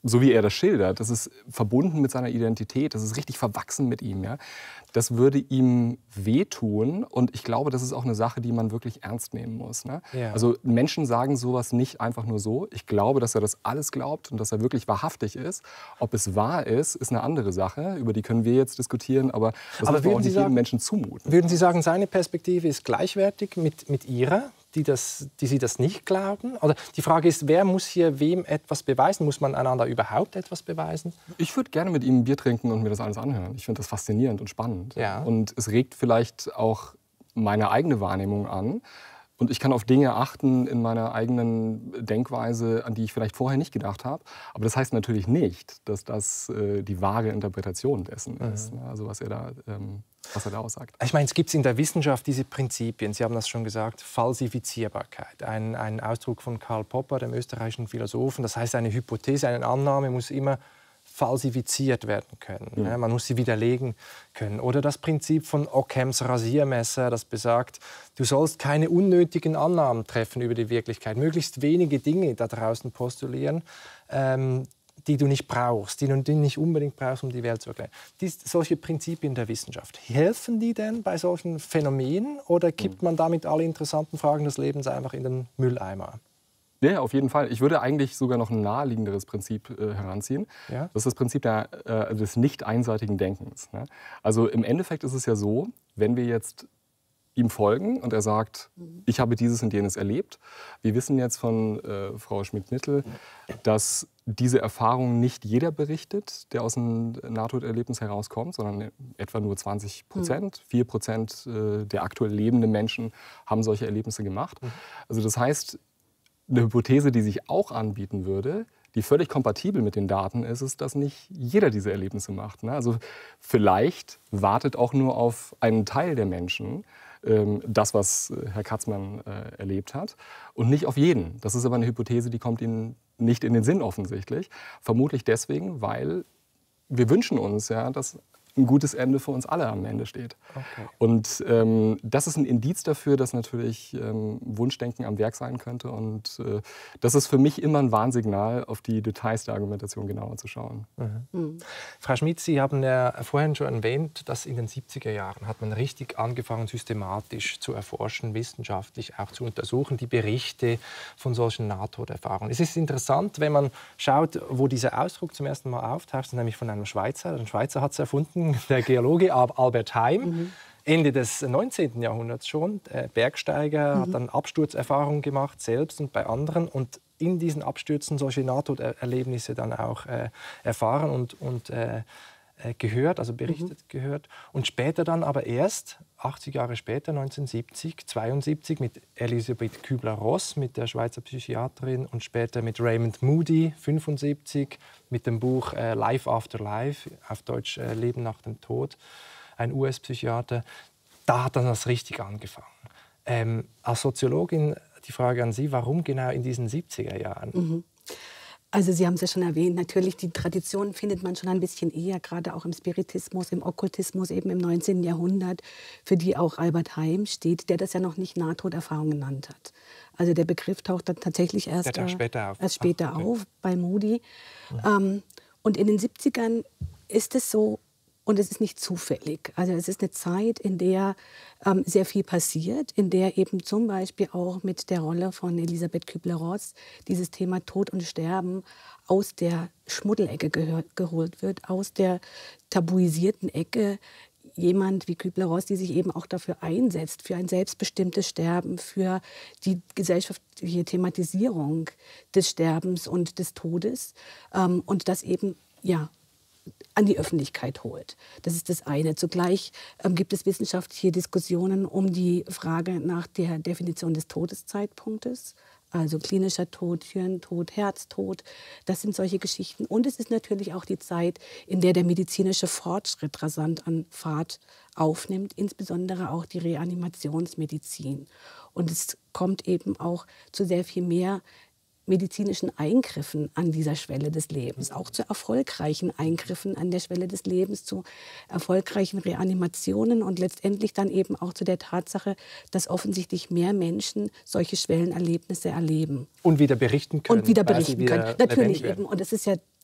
Speaker 3: so wie er das schildert, das ist verbunden mit seiner Identität, das ist richtig verwachsen mit ihm. Ja? Das würde ihm wehtun und ich glaube, das ist auch eine Sache, die man wirklich ernst nehmen muss. Ne?
Speaker 1: Ja.
Speaker 3: Also Menschen sagen sowas nicht einfach nur so. Ich glaube, dass er das alles glaubt und dass er wirklich wahrhaftig ist. Ob es wahr ist, ist eine andere Sache, über die können wir jetzt diskutieren, aber das
Speaker 1: aber
Speaker 3: muss man auch
Speaker 1: Sie
Speaker 3: nicht
Speaker 1: sagen,
Speaker 3: jedem Menschen zumuten.
Speaker 1: Würden Sie sagen, seine Perspektive ist gleichwertig mit, mit Ihrer? Die, das, die Sie das nicht glauben? Oder die Frage ist, wer muss hier wem etwas beweisen? Muss man einander überhaupt etwas beweisen?
Speaker 3: Ich würde gerne mit ihm ein Bier trinken und mir das alles anhören. Ich finde das faszinierend und spannend.
Speaker 1: Ja.
Speaker 3: Und es regt vielleicht auch meine eigene Wahrnehmung an. Und ich kann auf Dinge achten in meiner eigenen Denkweise, an die ich vielleicht vorher nicht gedacht habe. Aber das heißt natürlich nicht, dass das äh, die wahre Interpretation dessen mhm. ist. Ne? Also was er da... Ähm, was er da aussagt.
Speaker 1: Ich meine, es gibt in der Wissenschaft diese Prinzipien, Sie haben das schon gesagt, Falsifizierbarkeit. Ein, ein Ausdruck von Karl Popper, dem österreichischen Philosophen. Das heißt, eine Hypothese, eine Annahme muss immer falsifiziert werden können. Mhm. Ja, man muss sie widerlegen können. Oder das Prinzip von Ockhams Rasiermesser, das besagt, du sollst keine unnötigen Annahmen treffen über die Wirklichkeit. Möglichst wenige Dinge da draußen postulieren, ähm, die du nicht brauchst, die du nicht unbedingt brauchst, um die Welt zu erklären. Dies, solche Prinzipien der Wissenschaft, helfen die denn bei solchen Phänomenen oder kippt man damit alle interessanten Fragen des Lebens einfach in den Mülleimer?
Speaker 3: Ja, auf jeden Fall. Ich würde eigentlich sogar noch ein naheliegenderes Prinzip äh, heranziehen. Ja? Das ist das Prinzip der, äh, des nicht einseitigen Denkens. Ne? Also im Endeffekt ist es ja so, wenn wir jetzt ihm folgen und er sagt, ich habe dieses und jenes erlebt. Wir wissen jetzt von äh, Frau Schmidt-Mittel, dass diese Erfahrung nicht jeder berichtet, der aus einem Nahtoderlebnis herauskommt, sondern etwa nur zwanzig Prozent. vier Prozent äh, der aktuell lebenden Menschen haben solche Erlebnisse gemacht. Also das heißt, eine Hypothese, die sich auch anbieten würde, die völlig kompatibel mit den Daten ist, ist, dass nicht jeder diese Erlebnisse macht. Ne? Also vielleicht wartet auch nur auf einen Teil der Menschen ähm, das, was Herr Katzmann äh, erlebt hat, und nicht auf jeden. Das ist aber eine Hypothese, die kommt Ihnen nicht in den Sinn offensichtlich. Vermutlich deswegen, weil wir wünschen uns, ja, dass ein gutes Ende für uns alle am Ende steht. Okay. Und ähm, das ist ein Indiz dafür, dass natürlich ähm, Wunschdenken am Werk sein könnte. Und äh, das ist für mich immer ein Warnsignal, auf die Details der Argumentation genauer zu schauen.
Speaker 1: Mhm. Mhm. Frau Schmidt, Sie haben ja vorhin schon erwähnt, dass in den siebziger Jahren hat man richtig angefangen, systematisch zu erforschen, wissenschaftlich auch zu untersuchen, die Berichte von solchen Nahtoderfahrungen. Es ist interessant, wenn man schaut, wo dieser Ausdruck zum ersten Mal auftaucht, nämlich von einem Schweizer. Ein Schweizer hat es erfunden, der Geologe Albert Heim, mhm. Ende des neunzehnten Jahrhunderts schon. Der Bergsteiger mhm. hat dann Absturzerfahrungen gemacht, selbst und bei anderen. Und in diesen Abstürzen solche Nahtoderlebnisse dann auch äh, erfahren und, und äh, gehört, also berichtet mhm. gehört. Und später dann aber erst, achtzig Jahre später, neunzehnhundertsiebzig, zweiundsiebzig, mit Elisabeth Kübler-Ross, mit der Schweizer Psychiaterin, und später mit Raymond Moody, fünfundsiebzig, mit dem Buch äh, Life After Life, auf Deutsch äh, Leben nach dem Tod, ein U S-Psychiater. Da hat dann das richtig angefangen. Ähm, als Soziologin die Frage an Sie, warum genau in diesen siebziger Jahren?
Speaker 2: Mhm. Also Sie haben es ja schon erwähnt, natürlich die Tradition findet man schon ein bisschen eher, gerade auch im Spiritismus, im Okkultismus, eben im neunzehnten Jahrhundert, für die auch Albert Heim steht, der das ja noch nicht Nahtoderfahrung genannt hat. Also der Begriff taucht dann tatsächlich erst,
Speaker 1: der später auf,
Speaker 2: erst später
Speaker 1: Ach, okay.
Speaker 2: auf bei Moody. Mhm. Ähm, und in den siebzigern ist es so, und es ist nicht zufällig. Also es ist eine Zeit, in der ähm, sehr viel passiert, in der eben zum Beispiel auch mit der Rolle von Elisabeth Kübler-Ross dieses Thema Tod und Sterben aus der Schmuddelecke gehört, geholt wird, aus der tabuisierten Ecke. Jemand wie Kübler-Ross, die sich eben auch dafür einsetzt, für ein selbstbestimmtes Sterben, für die gesellschaftliche Thematisierung des Sterbens und des Todes. Ähm, und das eben, ja, an die Öffentlichkeit holt. Das ist das eine. Zugleich ähm, gibt es wissenschaftliche Diskussionen um die Frage nach der Definition des Todeszeitpunktes. Also klinischer Tod, Hirntod, Herztod, das sind solche Geschichten. Und es ist natürlich auch die Zeit, in der der medizinische Fortschritt rasant an Fahrt aufnimmt, insbesondere auch die Reanimationsmedizin. Und es kommt eben auch zu sehr viel mehr medizinischen Eingriffen an dieser Schwelle des Lebens, auch zu erfolgreichen Eingriffen an der Schwelle des Lebens, zu erfolgreichen Reanimationen und letztendlich dann eben auch zu der Tatsache, dass offensichtlich mehr Menschen solche Schwellenerlebnisse erleben.
Speaker 1: Und wieder berichten können.
Speaker 2: Und wieder berichten können, natürlich eben. Und es ist ja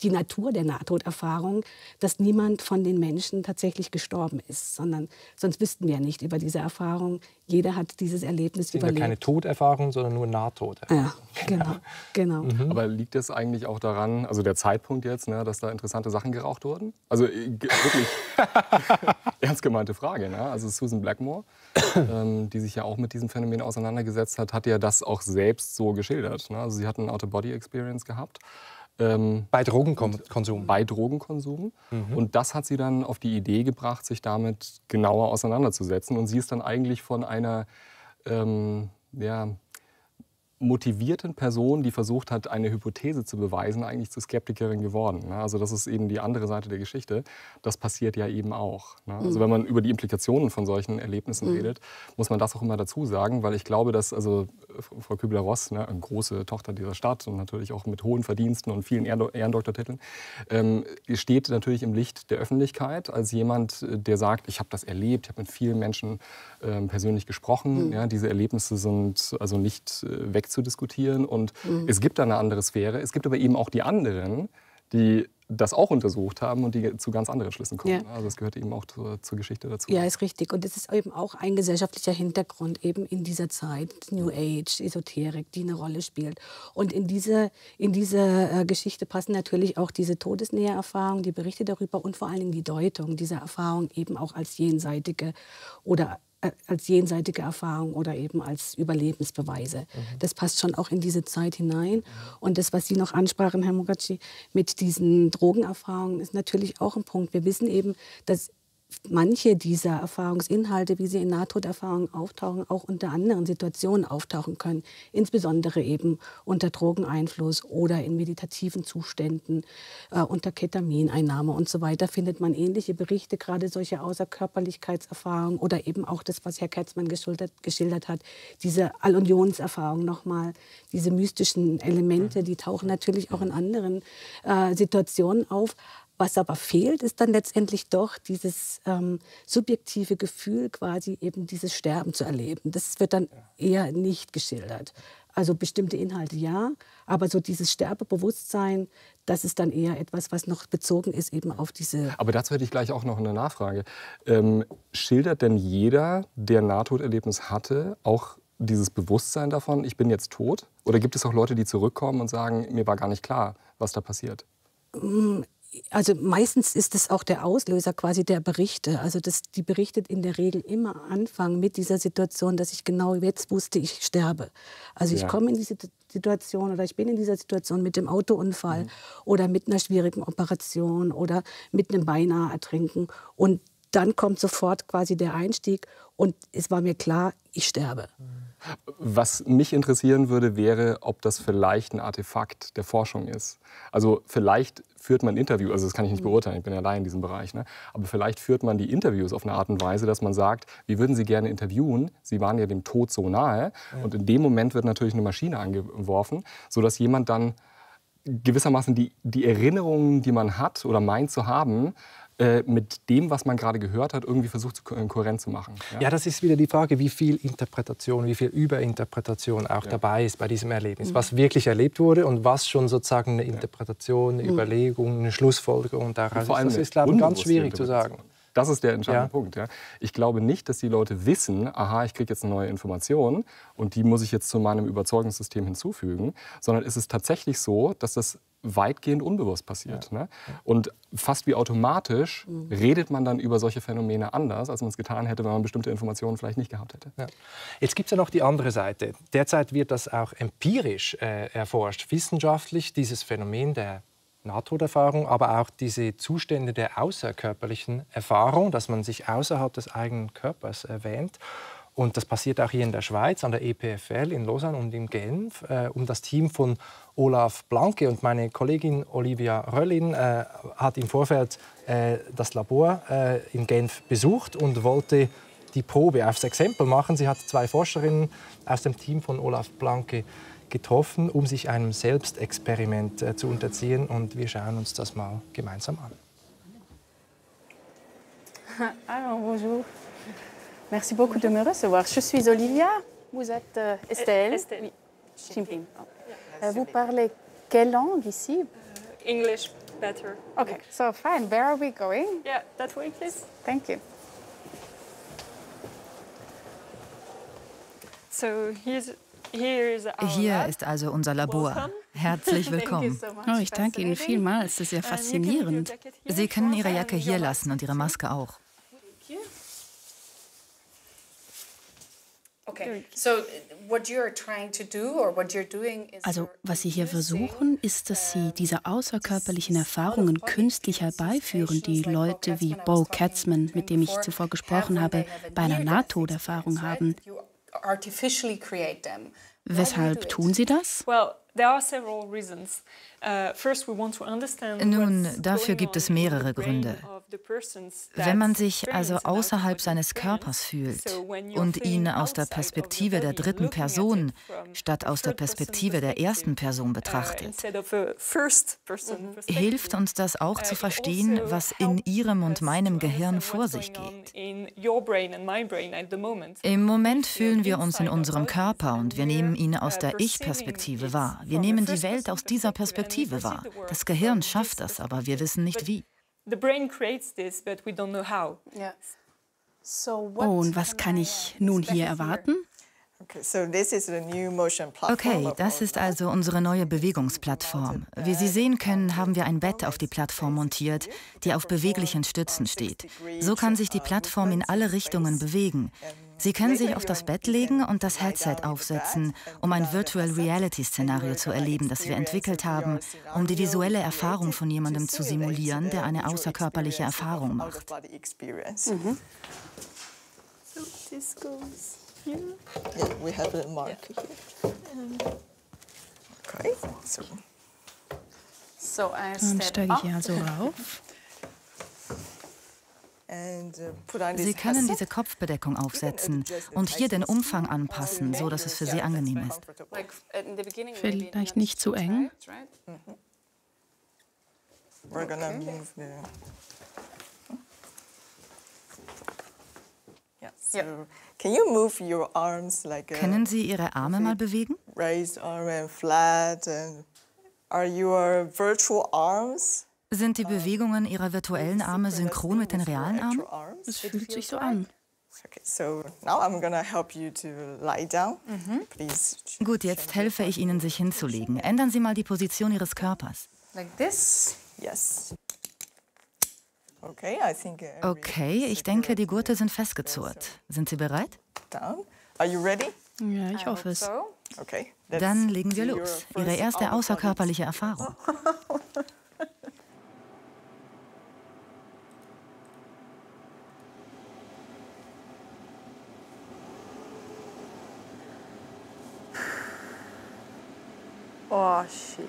Speaker 2: die Natur der Nahtoderfahrung, dass niemand von den Menschen tatsächlich gestorben ist, sondern sonst wüssten wir ja nicht über diese Erfahrung. Jeder hat dieses Erlebnis
Speaker 1: sind
Speaker 2: überlebt.
Speaker 1: Ja keine Toderfahrung, sondern nur Nahtoderfahrung.
Speaker 2: Ja, genau, genau.
Speaker 3: Mhm. Aber liegt es eigentlich auch daran, also der Zeitpunkt jetzt, ne, dass da interessante Sachen geraucht wurden? Also wirklich ernst gemeinte Frage. Ne? Also Susan Blackmore, ähm, die sich ja auch mit diesem Phänomen auseinandergesetzt hat, hat ja das auch selbst so geschildert. Ne? Also sie hat eine Out-of-Body-Experience gehabt. Ähm,
Speaker 1: bei Drogenkonsum.
Speaker 3: Bei Drogenkonsum.
Speaker 1: Mhm.
Speaker 3: Und das hat sie dann auf die Idee gebracht, sich damit genauer auseinanderzusetzen. Und sie ist dann eigentlich von einer ähm, ja, motivierten Person, die versucht hat, eine Hypothese zu beweisen, eigentlich zur Skeptikerin geworden. Also das ist eben die andere Seite der Geschichte. Das passiert ja eben auch. Also wenn man über die Implikationen von solchen Erlebnissen mhm. redet, muss man das auch immer dazu sagen, weil ich glaube, dass also Frau Kübler-Ross, ne, eine große Tochter dieser Stadt und natürlich auch mit hohen Verdiensten und vielen Ehrendoktortiteln, ähm, steht natürlich im Licht der Öffentlichkeit als jemand, der sagt, ich habe das erlebt, ich habe mit vielen Menschen ähm, persönlich gesprochen. Mhm. Ja, diese Erlebnisse sind also nicht äh, wegzudiskutieren und mhm. es gibt da eine andere Sphäre. Es gibt aber eben auch die anderen, die das auch untersucht haben und die zu ganz anderen Schlüssen kommen. Ja. Also das gehört eben auch zur, zur Geschichte dazu.
Speaker 2: Ja, ist richtig. Und es ist eben auch ein gesellschaftlicher Hintergrund eben in dieser Zeit, New Age, Esoterik, die eine Rolle spielt. Und in diese, in diese äh, Geschichte passen natürlich auch diese Todesnähe-Erfahrung, die Berichte darüber und vor allen Dingen die Deutung dieser Erfahrung eben auch als jenseitige oder als jenseitige Erfahrung oder eben als Überlebensbeweise. Mhm. Das passt schon auch in diese Zeit hinein. Mhm. Und das, was Sie noch ansprachen, Herr Mukherjee, mit diesen Drogenerfahrungen, ist natürlich auch ein Punkt. Wir wissen eben, dass manche dieser Erfahrungsinhalte, wie sie in Nahtoderfahrungen auftauchen, auch unter anderen Situationen auftauchen können. Insbesondere eben unter Drogeneinfluss oder in meditativen Zuständen, äh, unter Ketamineinnahme und so weiter findet man ähnliche Berichte, gerade solche Außerkörperlichkeitserfahrungen oder eben auch das, was Herr Kerzmann geschildert, geschildert hat, diese Allunionserfahrung nochmal, diese mystischen Elemente, die tauchen natürlich auch in anderen äh, Situationen auf. Was aber fehlt, ist dann letztendlich doch dieses ähm, subjektive Gefühl, quasi eben dieses Sterben zu erleben. Das wird dann eher nicht geschildert. Also bestimmte Inhalte ja, aber so dieses Sterbebewusstsein, das ist dann eher etwas, was noch bezogen ist eben auf diese...
Speaker 3: Aber dazu hätte ich gleich auch noch eine Nachfrage. Ähm, schildert denn jeder, der ein Nahtoderlebnis hatte, auch dieses Bewusstsein davon, ich bin jetzt tot? Oder gibt es auch Leute, die zurückkommen und sagen, mir war gar nicht klar, was da passiert?
Speaker 2: Also meistens ist es auch der Auslöser quasi der Berichte. Also das, die Berichte in der Regel immer anfangen mit dieser Situation, dass ich genau jetzt wusste, ich sterbe. Also ich ja. komme in diese Situation oder ich bin in dieser Situation mit dem Autounfall mhm. oder mit einer schwierigen Operation oder mit einem beinahe Ertrinken. Und dann kommt sofort quasi der Einstieg und es war mir klar, ich sterbe.
Speaker 3: Was mich interessieren würde, wäre, ob das vielleicht ein Artefakt der Forschung ist. Also vielleicht führt man Interviews, also das kann ich nicht beurteilen, ich bin ja allein in diesem Bereich, ne? Aber vielleicht führt man die Interviews auf eine Art und Weise, dass man sagt, wir würden Sie gerne interviewen, Sie waren ja dem Tod so nahe. Ja. Und in dem Moment wird natürlich eine Maschine angeworfen, sodass jemand dann gewissermaßen die, die Erinnerungen, die man hat oder meint zu haben, mit dem, was man gerade gehört hat, irgendwie versucht, kohärent zu machen. Ja?
Speaker 1: Ja, das ist wieder die Frage, wie viel Interpretation, wie viel Überinterpretation auch ja. dabei ist bei diesem Erlebnis. Mhm. Was wirklich erlebt wurde und was schon sozusagen eine Interpretation, eine mhm. Überlegung, eine Schlussfolgerung daraus
Speaker 3: vor allem
Speaker 1: ist. Das ist, glaube ich, ganz schwierig zu sagen.
Speaker 3: Das ist der entscheidende
Speaker 1: ja.
Speaker 3: Punkt. Ja. Ich glaube nicht, dass die Leute wissen, aha, ich kriege jetzt eine neue Information und die muss ich jetzt zu meinem Überzeugungssystem hinzufügen, sondern es ist tatsächlich so, dass das weitgehend unbewusst passiert. Ja. Ne? Und fast wie automatisch mhm. redet man dann über solche Phänomene anders, als man es getan hätte, wenn man bestimmte Informationen vielleicht nicht gehabt hätte.
Speaker 1: Ja. Jetzt gibt es ja noch die andere Seite. Derzeit wird das auch empirisch äh, erforscht, wissenschaftlich, dieses Phänomen der Nahtoderfahrung, aber auch diese Zustände der außerkörperlichen Erfahrung, dass man sich außerhalb des eigenen Körpers erwähnt. Und das passiert auch hier in der Schweiz, an der E P F L in Lausanne und in Genf, äh, um das Team von Olaf Blanke. Und meine Kollegin Olivia Röllin äh, hat im Vorfeld äh, das Labor äh, in Genf besucht und wollte die Probe aufs Exempel machen. Sie hat zwei Forscherinnen aus dem Team von Olaf Blanke getroffen, um sich einem Selbstexperiment äh, zu unterziehen. Und wir schauen uns das mal gemeinsam an.
Speaker 4: Alors, bonjour. Merci beaucoup de me recevoir. Je suis Olivia. Vous êtes euh, Estelle.
Speaker 6: Estelle.
Speaker 4: Oui. Chimping. Euh, vous parlez quelle langue ici?
Speaker 6: English, better.
Speaker 4: Okay, so fine. Where are we going?
Speaker 6: Yeah, that way, please.
Speaker 4: Thank you.
Speaker 6: So here's, here is our
Speaker 7: Hier
Speaker 6: lab.
Speaker 7: ist also unser Labor. Herzlich willkommen.
Speaker 2: Oh, ich danke Ihnen vielmals. Das ist ja faszinierend.
Speaker 7: Sie können Ihre Jacke hier lassen und Ihre Maske auch.
Speaker 2: Also, was Sie hier versuchen, ist, dass Sie diese außerkörperlichen Erfahrungen künstlich herbeiführen, die Leute wie Bo Katzman, mit dem ich zuvor gesprochen habe, bei einer Nahtoderfahrung haben. Weshalb tun Sie das?
Speaker 6: Well, there are several reasons. Uh, first, we want to understand
Speaker 7: Nun,
Speaker 6: what's
Speaker 7: dafür
Speaker 6: going
Speaker 7: gibt
Speaker 6: on
Speaker 7: es
Speaker 6: in the
Speaker 7: mehrere
Speaker 6: brain
Speaker 7: Gründe.
Speaker 6: of the persons that
Speaker 7: Wenn man sich also
Speaker 6: experience an
Speaker 7: außerhalb
Speaker 6: out-of-body
Speaker 7: seines
Speaker 6: experience.
Speaker 7: Körpers fühlt
Speaker 6: So when you're
Speaker 7: und
Speaker 6: feeling
Speaker 7: ihn aus der
Speaker 6: outside of the
Speaker 7: Perspektive der
Speaker 6: body and
Speaker 7: dritten
Speaker 6: looking at it
Speaker 7: Person
Speaker 6: from
Speaker 7: statt aus der
Speaker 6: third person
Speaker 7: Perspektive der ersten
Speaker 6: perspective,
Speaker 7: Person
Speaker 6: uh,
Speaker 7: betrachtet,
Speaker 6: instead of a first person perspective,
Speaker 7: hilft uns das auch
Speaker 6: uh,
Speaker 7: zu
Speaker 6: it
Speaker 7: verstehen,
Speaker 6: also
Speaker 7: was in
Speaker 6: helps
Speaker 7: Ihrem und
Speaker 6: us
Speaker 7: meinem
Speaker 6: to
Speaker 7: Gehirn
Speaker 6: understand
Speaker 7: vor
Speaker 6: what's
Speaker 7: sich
Speaker 6: going on
Speaker 7: geht.
Speaker 6: in your brain and my brain at the moment.
Speaker 7: Im Moment fühlen wir uns in
Speaker 6: inside or
Speaker 7: unserem
Speaker 6: outside
Speaker 7: Körper
Speaker 6: and
Speaker 7: und wir
Speaker 6: we're,
Speaker 7: nehmen ihn
Speaker 6: uh,
Speaker 7: aus der
Speaker 6: perceiving
Speaker 7: Ich-Perspektive
Speaker 6: it
Speaker 7: wahr. Wir
Speaker 6: from a
Speaker 7: nehmen die
Speaker 6: first
Speaker 7: Welt
Speaker 6: person
Speaker 7: aus dieser
Speaker 6: perspective and we
Speaker 7: Perspektive wahr.
Speaker 6: perceive the world
Speaker 7: Das Gehirn
Speaker 6: from
Speaker 7: schafft
Speaker 6: this
Speaker 7: das, aber wir wissen nicht wie.
Speaker 6: The brain creates this, but we don't know how.
Speaker 4: Yeah. So
Speaker 2: Oh, und was kann ich nun hier erwarten?
Speaker 7: Okay, das ist also unsere neue Bewegungsplattform. Wie Sie sehen können, haben wir ein Bett auf die Plattform montiert, die auf beweglichen Stützen steht. So kann sich die Plattform in alle Richtungen bewegen. Sie können sich auf das Bett legen und das Headset aufsetzen, um ein Virtual Reality Szenario zu erleben, das wir entwickelt haben, um die visuelle Erfahrung von jemandem zu simulieren, der eine außerkörperliche Erfahrung macht.
Speaker 6: Mhm. So this goes here.
Speaker 8: Yeah, we have a mark here. Okay, so
Speaker 4: So I
Speaker 2: Dann
Speaker 4: step
Speaker 2: steige ich
Speaker 4: up.
Speaker 2: hier also rauf.
Speaker 8: and uh, put on this
Speaker 7: Sie können
Speaker 8: headset.
Speaker 7: diese Kopfbedeckung aufsetzen und hier den Umfang anpassen, so dass es für Sie angenehm ist.
Speaker 4: Like in the beginning, maybe
Speaker 2: Vielleicht nicht zu eng.
Speaker 4: right?
Speaker 8: We're gonna move the. Yeah. So, can you move your arms like a
Speaker 7: Können Sie Ihre Arme mal bewegen?
Speaker 8: raised arm and flat? And are your virtual arms?
Speaker 7: Sind die Bewegungen Ihrer virtuellen Arme synchron mit den realen Armen?
Speaker 8: Actual arms?
Speaker 2: Es fühlt sich so an.
Speaker 8: Okay, so now I'm gonna help you to lie down. Please.
Speaker 7: Gut, jetzt helfe ich Ihnen, sich hinzulegen. Ändern Sie mal die Position Ihres Körpers.
Speaker 4: Like this.
Speaker 8: Yes. Okay, I think. uh,
Speaker 7: Okay, ich denke, die Gurte sind festgezurrt. Sind Sie bereit?
Speaker 8: Down. Are you ready?
Speaker 2: Ja, ich hoffe es.
Speaker 4: So.
Speaker 8: Okay.
Speaker 7: Dann
Speaker 8: let's
Speaker 7: legen wir
Speaker 8: do your
Speaker 7: los.
Speaker 8: first
Speaker 7: Ihre erste
Speaker 8: out-of-body
Speaker 7: außerkörperliche Erfahrung.
Speaker 4: Oh shit.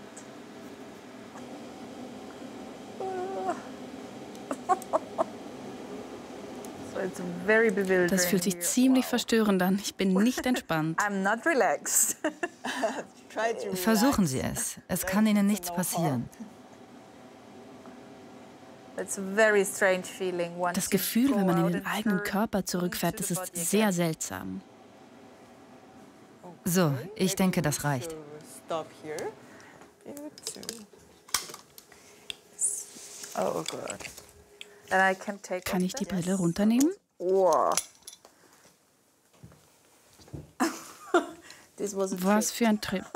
Speaker 4: So it's very bewildering.
Speaker 2: Das fühlt sich
Speaker 4: here.
Speaker 2: ziemlich verstörend an. Ich bin nicht entspannt.
Speaker 4: I'm not relaxed.
Speaker 8: Try to
Speaker 7: Versuchen Sie es. Es kann Ihnen nichts passieren.
Speaker 4: It's a very strange feeling. Once
Speaker 2: Das
Speaker 4: you
Speaker 2: Gefühl,
Speaker 4: go
Speaker 2: wenn man in
Speaker 4: out
Speaker 2: den
Speaker 4: and
Speaker 2: eigenen
Speaker 4: turn
Speaker 2: Körper zurückfährt,
Speaker 4: into
Speaker 2: das
Speaker 4: the
Speaker 2: ist
Speaker 4: body
Speaker 2: sehr
Speaker 4: again.
Speaker 2: seltsam.
Speaker 7: So, ich denke, das reicht.
Speaker 8: So stop here. You two.
Speaker 4: Oh god. And I can take
Speaker 2: Kann
Speaker 4: off
Speaker 2: ich die
Speaker 4: the-
Speaker 2: Brille runternehmen?
Speaker 4: Wow. This was a
Speaker 2: Was
Speaker 4: trick.
Speaker 2: für ein Trip.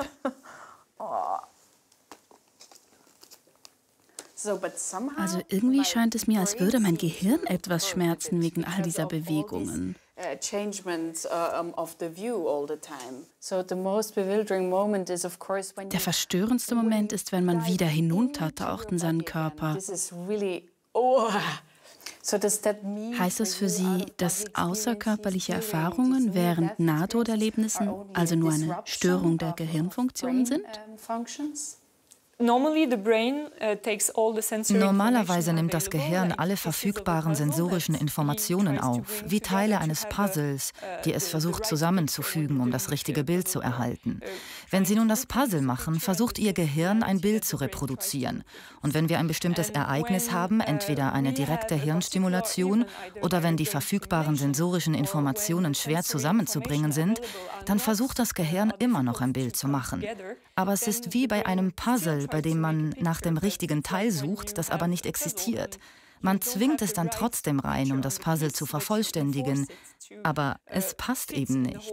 Speaker 4: So, but somehow
Speaker 2: Also irgendwie
Speaker 4: my
Speaker 2: scheint es mir, als
Speaker 4: brain
Speaker 2: würde mein
Speaker 4: seems
Speaker 2: Gehirn
Speaker 4: to
Speaker 2: etwas
Speaker 4: hurt a
Speaker 2: schmerzen
Speaker 4: bit
Speaker 2: wegen all
Speaker 4: because
Speaker 2: dieser
Speaker 4: of all
Speaker 2: Bewegungen.
Speaker 4: these, uh, changements uh, um, of the view all the time. So the most bewildering moment is of course when
Speaker 2: Der
Speaker 4: you
Speaker 2: verstörendste Moment ist, wenn man wieder hinuntertaucht in seinen Körper.
Speaker 4: This is really oh. So does that mean
Speaker 2: Heißt das
Speaker 4: for
Speaker 2: für
Speaker 4: you
Speaker 2: Sie,
Speaker 4: out of
Speaker 2: dass
Speaker 4: body
Speaker 2: außerkörperliche
Speaker 4: experiences
Speaker 2: Erfahrungen
Speaker 4: during
Speaker 2: während
Speaker 4: death
Speaker 2: Nahtoderlebnissen
Speaker 4: are only
Speaker 2: also
Speaker 4: a
Speaker 2: nur eine
Speaker 4: disruption
Speaker 2: Störung der
Speaker 4: of- of
Speaker 2: Gehirnfunktionen
Speaker 4: brain,
Speaker 2: sind?
Speaker 4: um, functions?
Speaker 6: Normally the brain uh, takes all the sensory
Speaker 7: Normalerweise
Speaker 6: information
Speaker 7: nimmt das
Speaker 6: available,
Speaker 7: Gehirn
Speaker 6: like
Speaker 7: alle
Speaker 6: pieces of a
Speaker 7: verfügbaren
Speaker 6: puzzle
Speaker 7: sensorischen
Speaker 6: that
Speaker 7: Informationen
Speaker 6: he tries to
Speaker 7: auf,
Speaker 6: bring
Speaker 7: wie Teile
Speaker 6: together
Speaker 7: eines
Speaker 6: to have a,
Speaker 7: Puzzles,
Speaker 6: uh,
Speaker 7: die es
Speaker 6: the-
Speaker 7: versucht
Speaker 6: the right
Speaker 7: zusammenzufügen, um das richtige Bild zu erhalten. Wenn Sie nun das Puzzle machen, versucht Ihr Gehirn, ein Bild zu reproduzieren. Und wenn wir ein bestimmtes Ereignis haben, entweder eine direkte Hirnstimulation oder wenn die verfügbaren sensorischen Informationen schwer zusammenzubringen sind, dann versucht das Gehirn immer noch ein Bild zu machen. Aber es ist wie bei einem Puzzle, bei dem man nach dem richtigen Teil sucht, das aber nicht existiert. Man zwingt es dann trotzdem rein, um das Puzzle zu vervollständigen, aber es passt eben nicht.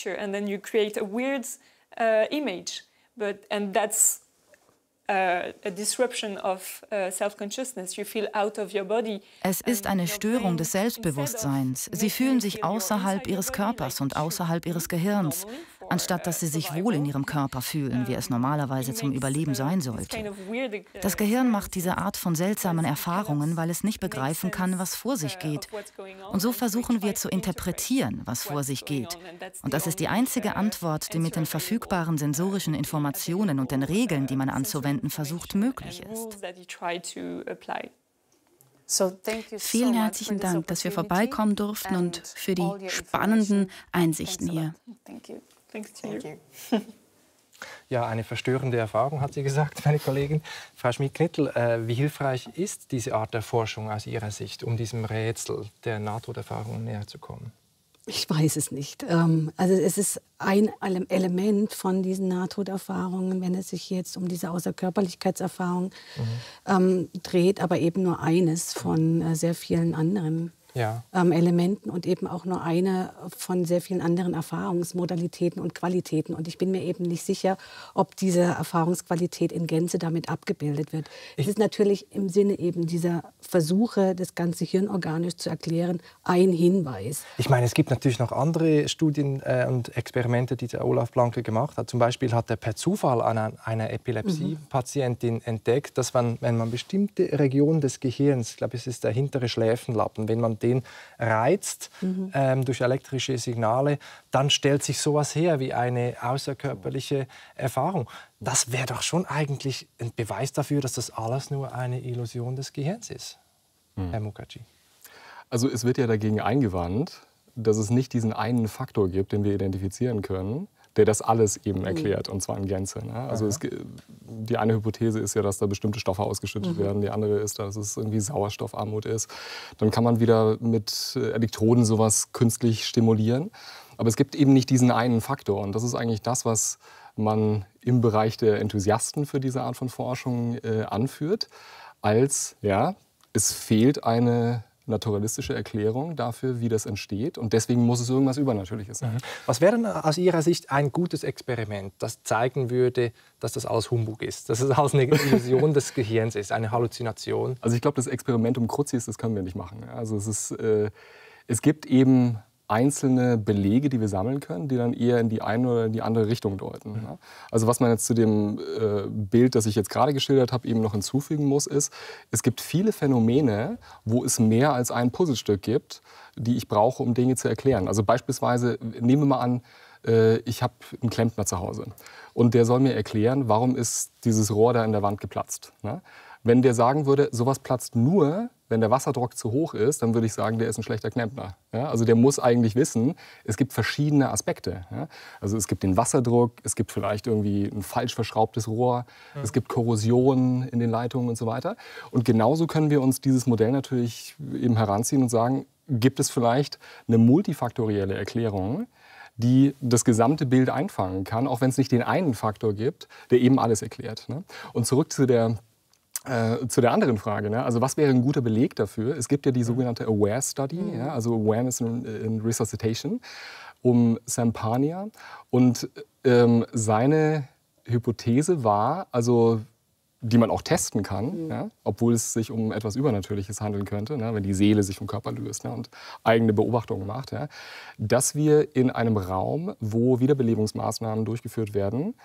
Speaker 7: Es ist eine Störung des Selbstbewusstseins. Sie fühlen sich außerhalb ihres Körpers und außerhalb ihres Gehirns, anstatt dass sie sich wohl in ihrem Körper fühlen, wie es normalerweise zum Überleben sein sollte. Das Gehirn macht diese Art von seltsamen Erfahrungen, weil es nicht begreifen kann, was vor sich geht. Und so versuchen wir zu interpretieren, was vor sich geht. Und das ist die einzige Antwort, die mit den verfügbaren sensorischen Informationen und den Regeln, die man anzuwenden versucht, möglich ist.
Speaker 9: Vielen herzlichen Dank, dass wir vorbeikommen durften und für die spannenden Einsichten hier.
Speaker 1: Ja, eine verstörende Erfahrung, hat sie gesagt, meine Kollegin. Frau Schmid-Knittel, äh, wie hilfreich ist diese Art der Forschung aus Ihrer Sicht, um diesem Rätsel der Nahtoderfahrung näher zu kommen?
Speaker 2: Ich weiß es nicht. Also es ist ein Element von diesen Nahtoderfahrungen, wenn es sich jetzt um diese Außerkörperlichkeitserfahrung mhm. ähm, dreht, aber eben nur eines von äh, sehr vielen anderen ja. ähm, Elementen und eben auch nur eine von sehr vielen anderen Erfahrungsmodalitäten und Qualitäten. Und ich bin mir eben nicht sicher, ob diese Erfahrungsqualität in Gänze damit abgebildet wird. Ich es ist natürlich im Sinne eben dieser Versuche, das ganze hirnorganisch zu erklären, ein Hinweis.
Speaker 1: Ich meine, es gibt natürlich noch andere Studien äh, und Experimente, die der Olaf Blanke gemacht hat. Zum Beispiel hat er per Zufall an einer Epilepsie-Patientin mhm. entdeckt, dass man, wenn man bestimmte Regionen des Gehirns, ich glaube, es ist der hintere Schläfenlappen, wenn man den reizt mhm. ähm, durch elektrische Signale, dann stellt sich sowas her wie eine außerkörperliche Erfahrung. Das wäre doch schon eigentlich ein Beweis dafür, dass das alles nur eine Illusion des Gehirns ist, mhm. Herr Mukherjee.
Speaker 3: Also es wird ja dagegen eingewandt, dass es nicht diesen einen Faktor gibt, den wir identifizieren können, der das alles eben erklärt, und zwar in Gänze. Ne? Also es, die eine Hypothese ist ja, dass da bestimmte Stoffe ausgeschüttet mhm. werden, die andere ist, dass es irgendwie Sauerstoffarmut ist. Dann kann man wieder mit Elektroden sowas künstlich stimulieren. Aber es gibt eben nicht diesen einen Faktor, und das ist eigentlich das, was man im Bereich der Enthusiasten für diese Art von Forschung äh, anführt, als, ja, es fehlt eine naturalistische Erklärung dafür, wie das entsteht. Und deswegen muss es irgendwas Übernatürliches sein.
Speaker 1: Was wäre denn aus Ihrer Sicht ein gutes Experiment, das zeigen würde, dass das alles Humbug ist, dass es alles eine Illusion des Gehirns ist, eine Halluzination?
Speaker 3: Also ich glaube, das Experiment um Crucis, das können wir nicht machen. Also es, ist, äh, es gibt eben einzelne Belege, die wir sammeln können, die dann eher in die eine oder in die andere Richtung deuten. Mhm. Also was man jetzt zu dem äh, Bild, das ich jetzt gerade geschildert habe, eben noch hinzufügen muss, ist, es gibt viele Phänomene, wo es mehr als ein Puzzlestück gibt, die ich brauche, um Dinge zu erklären. Also beispielsweise, nehmen wir mal an, äh, ich habe einen Klempner zu Hause und der soll mir erklären, warum ist dieses Rohr da in der Wand geplatzt. Ne? Wenn der sagen würde, sowas platzt nur, wenn der Wasserdruck zu hoch ist, dann würde ich sagen, der ist ein schlechter Klempner. Ja, also der muss eigentlich wissen, es gibt verschiedene Aspekte. Ja, also es gibt den Wasserdruck, es gibt vielleicht irgendwie ein falsch verschraubtes Rohr, ja. es gibt Korrosion in den Leitungen und so weiter. Und genauso können wir uns dieses Modell natürlich eben heranziehen und sagen, gibt es vielleicht eine multifaktorielle Erklärung, die das gesamte Bild einfangen kann, auch wenn es nicht den einen Faktor gibt, der eben alles erklärt. Ne? Und zurück zu der Äh, zu der anderen Frage, ne? Also was wäre ein guter Beleg dafür? Es gibt ja die sogenannte AWARE Study, mhm. ja? Also Awareness in, in Resuscitation, um Sam Parnia. Und ähm, seine Hypothese war, also die man auch testen kann, mhm. ja? Obwohl es sich um etwas Übernatürliches handeln könnte, ne? Wenn die Seele sich vom Körper löst, ne? Und eigene Beobachtungen macht, ja? Dass wir in einem Raum, wo Wiederbelebungsmaßnahmen durchgeführt werden,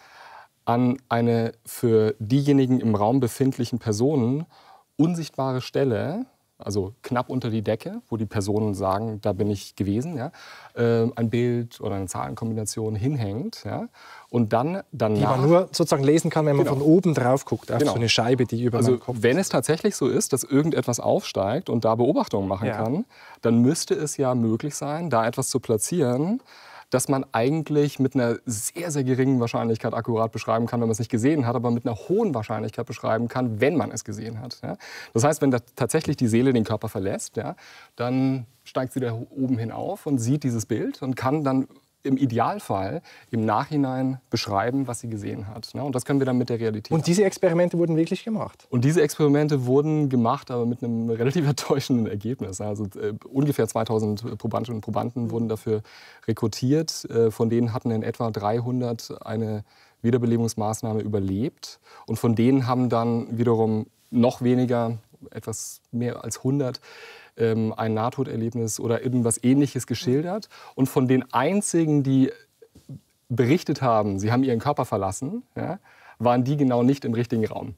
Speaker 3: an eine für diejenigen im Raum befindlichen Personen unsichtbare Stelle, also knapp unter die Decke, wo die Personen sagen, da bin ich gewesen, ja, äh, ein Bild oder eine Zahlenkombination hinhängt. Ja, und dann danach,
Speaker 1: die man nur sozusagen lesen kann, wenn man genau. von oben drauf guckt, auf genau. so eine Scheibe, die über
Speaker 3: also,
Speaker 1: meinem Kopf ist.
Speaker 3: Wenn es tatsächlich so ist, dass irgendetwas aufsteigt und da Beobachtungen machen ja. kann, dann müsste es ja möglich sein, da etwas zu platzieren, dass man eigentlich mit einer sehr, sehr geringen Wahrscheinlichkeit akkurat beschreiben kann, wenn man es nicht gesehen hat, aber mit einer hohen Wahrscheinlichkeit beschreiben kann, wenn man es gesehen hat. Ja? Das heißt, wenn da tatsächlich die Seele den Körper verlässt, ja, dann steigt sie da oben hinauf und sieht dieses Bild und kann dann im Idealfall im Nachhinein beschreiben, was sie gesehen hat. Ne? Und das können wir dann mit der Realität.
Speaker 1: Und diese Experimente wurden wirklich gemacht?
Speaker 3: Und diese Experimente wurden gemacht, aber mit einem relativ enttäuschenden Ergebnis. Also äh, ungefähr zweitausend Probandinnen und Probanden wurden dafür rekrutiert. Äh, von denen hatten in etwa dreihundert eine Wiederbelebungsmaßnahme überlebt. Und von denen haben dann wiederum noch weniger, etwas mehr als hundert, ein Nahtoderlebnis oder irgendwas Ähnliches geschildert. Und von den einzigen, die berichtet haben, sie haben ihren Körper verlassen, ja, waren die genau nicht im richtigen Raum.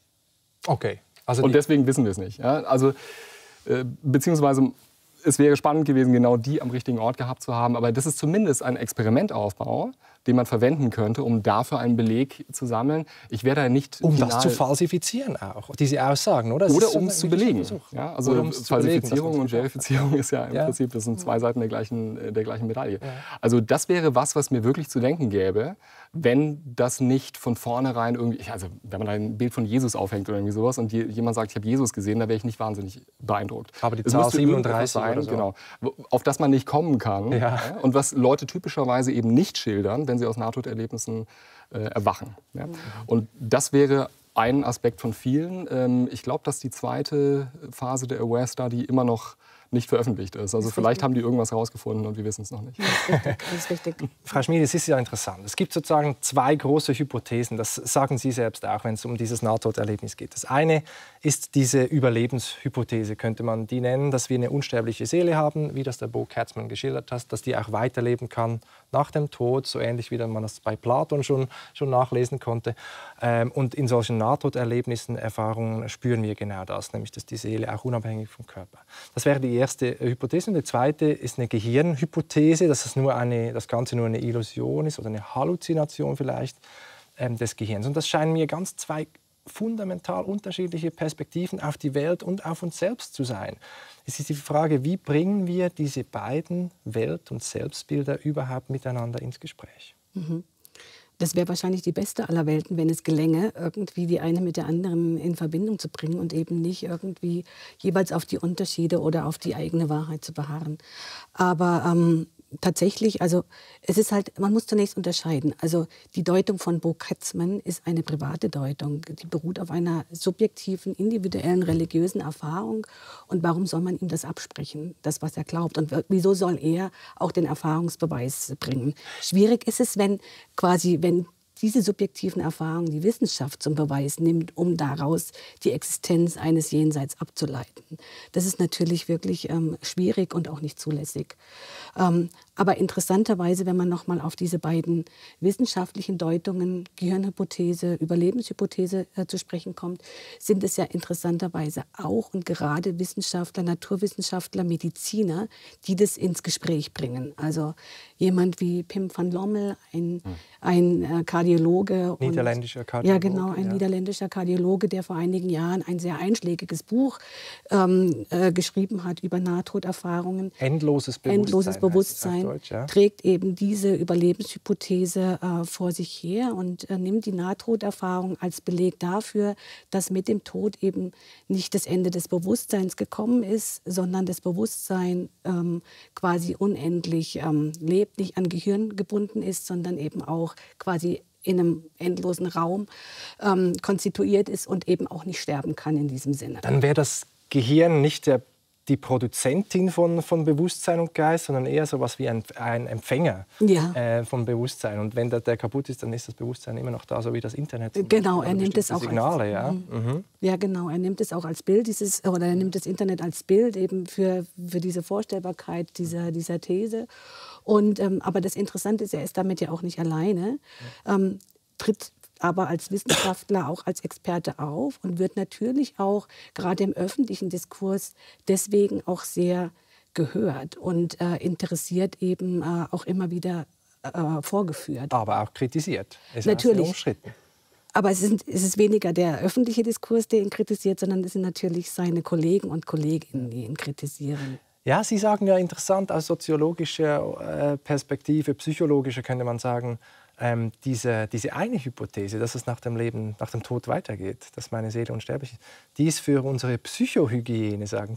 Speaker 1: Okay. Also
Speaker 3: und deswegen wissen wir es nicht. Ja. Also, äh, beziehungsweise es wäre spannend gewesen, genau die am richtigen Ort gehabt zu haben. Aber das ist zumindest ein Experimentaufbau, den man verwenden könnte, um dafür einen Beleg zu sammeln. Ich werde da nicht
Speaker 1: um das zu falsifizieren auch, diese Aussagen, oder?
Speaker 3: Oder um es zu belegen. Ja, also Falsifizierung belegen, und Verifizierung ist ja im ja. Prinzip, das sind zwei Seiten der gleichen, der gleichen Medaille. Ja. Also das wäre was, was mir wirklich zu denken gäbe, wenn das nicht von vornherein irgendwie, also wenn man ein Bild von Jesus aufhängt oder irgendwie sowas und jemand sagt, ich habe Jesus gesehen, da wäre ich nicht wahnsinnig beeindruckt.
Speaker 1: Aber die Zahl siebenunddreißig
Speaker 3: sein,
Speaker 1: oder so.
Speaker 3: Genau, auf das man nicht kommen kann, ja. Ja, und was Leute typischerweise eben nicht schildern, wenn sie aus Nahtoderlebnissen äh, erwachen. Ja. Mhm. Und das wäre ein Aspekt von vielen. Ähm, ich glaube, dass die zweite Phase der Aware Study immer noch nicht veröffentlicht ist. Also ist vielleicht richtig. Haben die irgendwas herausgefunden und wir wissen es noch nicht.
Speaker 2: Das ist richtig.
Speaker 1: Frau Schmid, es ist ja interessant. Es gibt sozusagen zwei große Hypothesen. Das sagen Sie selbst auch, wenn es um dieses Nahtoderlebnis geht. Das eine ist diese Überlebenshypothese, könnte man die nennen, dass wir eine unsterbliche Seele haben, wie das der Bo Katzmann geschildert hat, dass die auch weiterleben kann nach dem Tod, so ähnlich wie man das bei Platon schon, schon nachlesen konnte. Und in solchen Nahtoderlebnissen, Erfahrungen spüren wir genau das, nämlich dass die Seele auch unabhängig vom Körper. Das wäre die erste Hypothese. Und die zweite ist eine Gehirnhypothese, dass es nur eine, das Ganze nur eine Illusion ist oder eine Halluzination vielleicht ähm, des Gehirns. Und das scheinen mir ganz zwei fundamental unterschiedliche Perspektiven auf die Welt und auf uns selbst zu sein. Es ist die Frage, wie bringen wir diese beiden Welt- und Selbstbilder überhaupt miteinander ins Gespräch?
Speaker 2: Mhm. Das wäre wahrscheinlich die beste aller Welten, wenn es gelänge, irgendwie die eine mit der anderen in Verbindung zu bringen und eben nicht irgendwie jeweils auf die Unterschiede oder auf die eigene Wahrheit zu beharren. Aber ähm, tatsächlich, also es ist halt, man muss zunächst unterscheiden. Also die Deutung von Bo Katzmann ist eine private Deutung. Die beruht auf einer subjektiven, individuellen, religiösen Erfahrung. Und warum soll man ihm das absprechen, das, was er glaubt? Und wieso soll er auch den Erfahrungsbeweis bringen? Schwierig ist es, wenn quasi, wenn diese subjektiven Erfahrungen die Wissenschaft zum Beweis nimmt, um daraus die Existenz eines Jenseits abzuleiten. Das ist natürlich wirklich ähm, schwierig und auch nicht zulässig. Ähm, aber interessanterweise, wenn man noch mal auf diese beiden wissenschaftlichen Deutungen, Gehirnhypothese, Überlebenshypothese äh, zu sprechen kommt, sind es ja interessanterweise auch und gerade Wissenschaftler, Naturwissenschaftler, Mediziner, die das ins Gespräch bringen. Also jemand wie Pim van Lommel, ein, ein äh, Kardiologe.
Speaker 1: Niederländischer
Speaker 2: und,
Speaker 1: Kardiologe.
Speaker 2: Ja, genau, ein ja. niederländischer Kardiologe, der vor einigen Jahren ein sehr einschlägiges Buch ähm, äh, geschrieben hat über Nahtoderfahrungen.
Speaker 1: Endloses Bewusstsein.
Speaker 2: Endloses Bewusstsein. Deutsch, ja. Trägt eben diese Überlebenshypothese äh, vor sich her und äh, nimmt die Nahtoderfahrung als Beleg dafür, dass mit dem Tod eben nicht das Ende des Bewusstseins gekommen ist, sondern das Bewusstsein ähm, quasi unendlich ähm, lebt, nicht an Gehirn gebunden ist, sondern eben auch quasi in einem endlosen Raum ähm, konstituiert ist und eben auch nicht sterben kann in diesem Sinne.
Speaker 1: Dann wäre das Gehirn nicht der die Produzentin von, von Bewusstsein und Geist, sondern eher so etwas wie ein, ein Empfänger
Speaker 2: ja.
Speaker 1: äh, von Bewusstsein. Und wenn der, der kaputt ist, dann ist das Bewusstsein immer noch da, so wie das Internet.
Speaker 2: Genau, er nimmt es auch
Speaker 1: Signale,
Speaker 2: als,
Speaker 1: ja. Mhm.
Speaker 2: ja, genau, er nimmt es auch als Bild, dieses, oder er nimmt das Internet als Bild eben für, für diese Vorstellbarkeit dieser, dieser These. Und, ähm, aber das Interessante ist, er ist damit ja auch nicht alleine, ähm, tritt aber als Wissenschaftler, auch als Experte auf und wird natürlich auch gerade im öffentlichen Diskurs deswegen auch sehr gehört und äh, interessiert eben äh, auch immer wieder äh, vorgeführt.
Speaker 1: Aber auch kritisiert. Ist
Speaker 2: natürlich.
Speaker 1: Umstritten.
Speaker 2: Aber es ist, es ist weniger der öffentliche Diskurs, der ihn kritisiert, sondern es sind natürlich seine Kollegen und Kolleginnen, die ihn kritisieren.
Speaker 1: Ja, Sie sagen ja interessant aus soziologischer äh, Perspektive, psychologischer könnte man sagen, Ähm, diese, diese eine Hypothese, dass es nach dem Leben, nach dem Tod weitergeht, dass meine Seele unsterblich ist, die ist für unsere Psychohygiene, sagen Sie,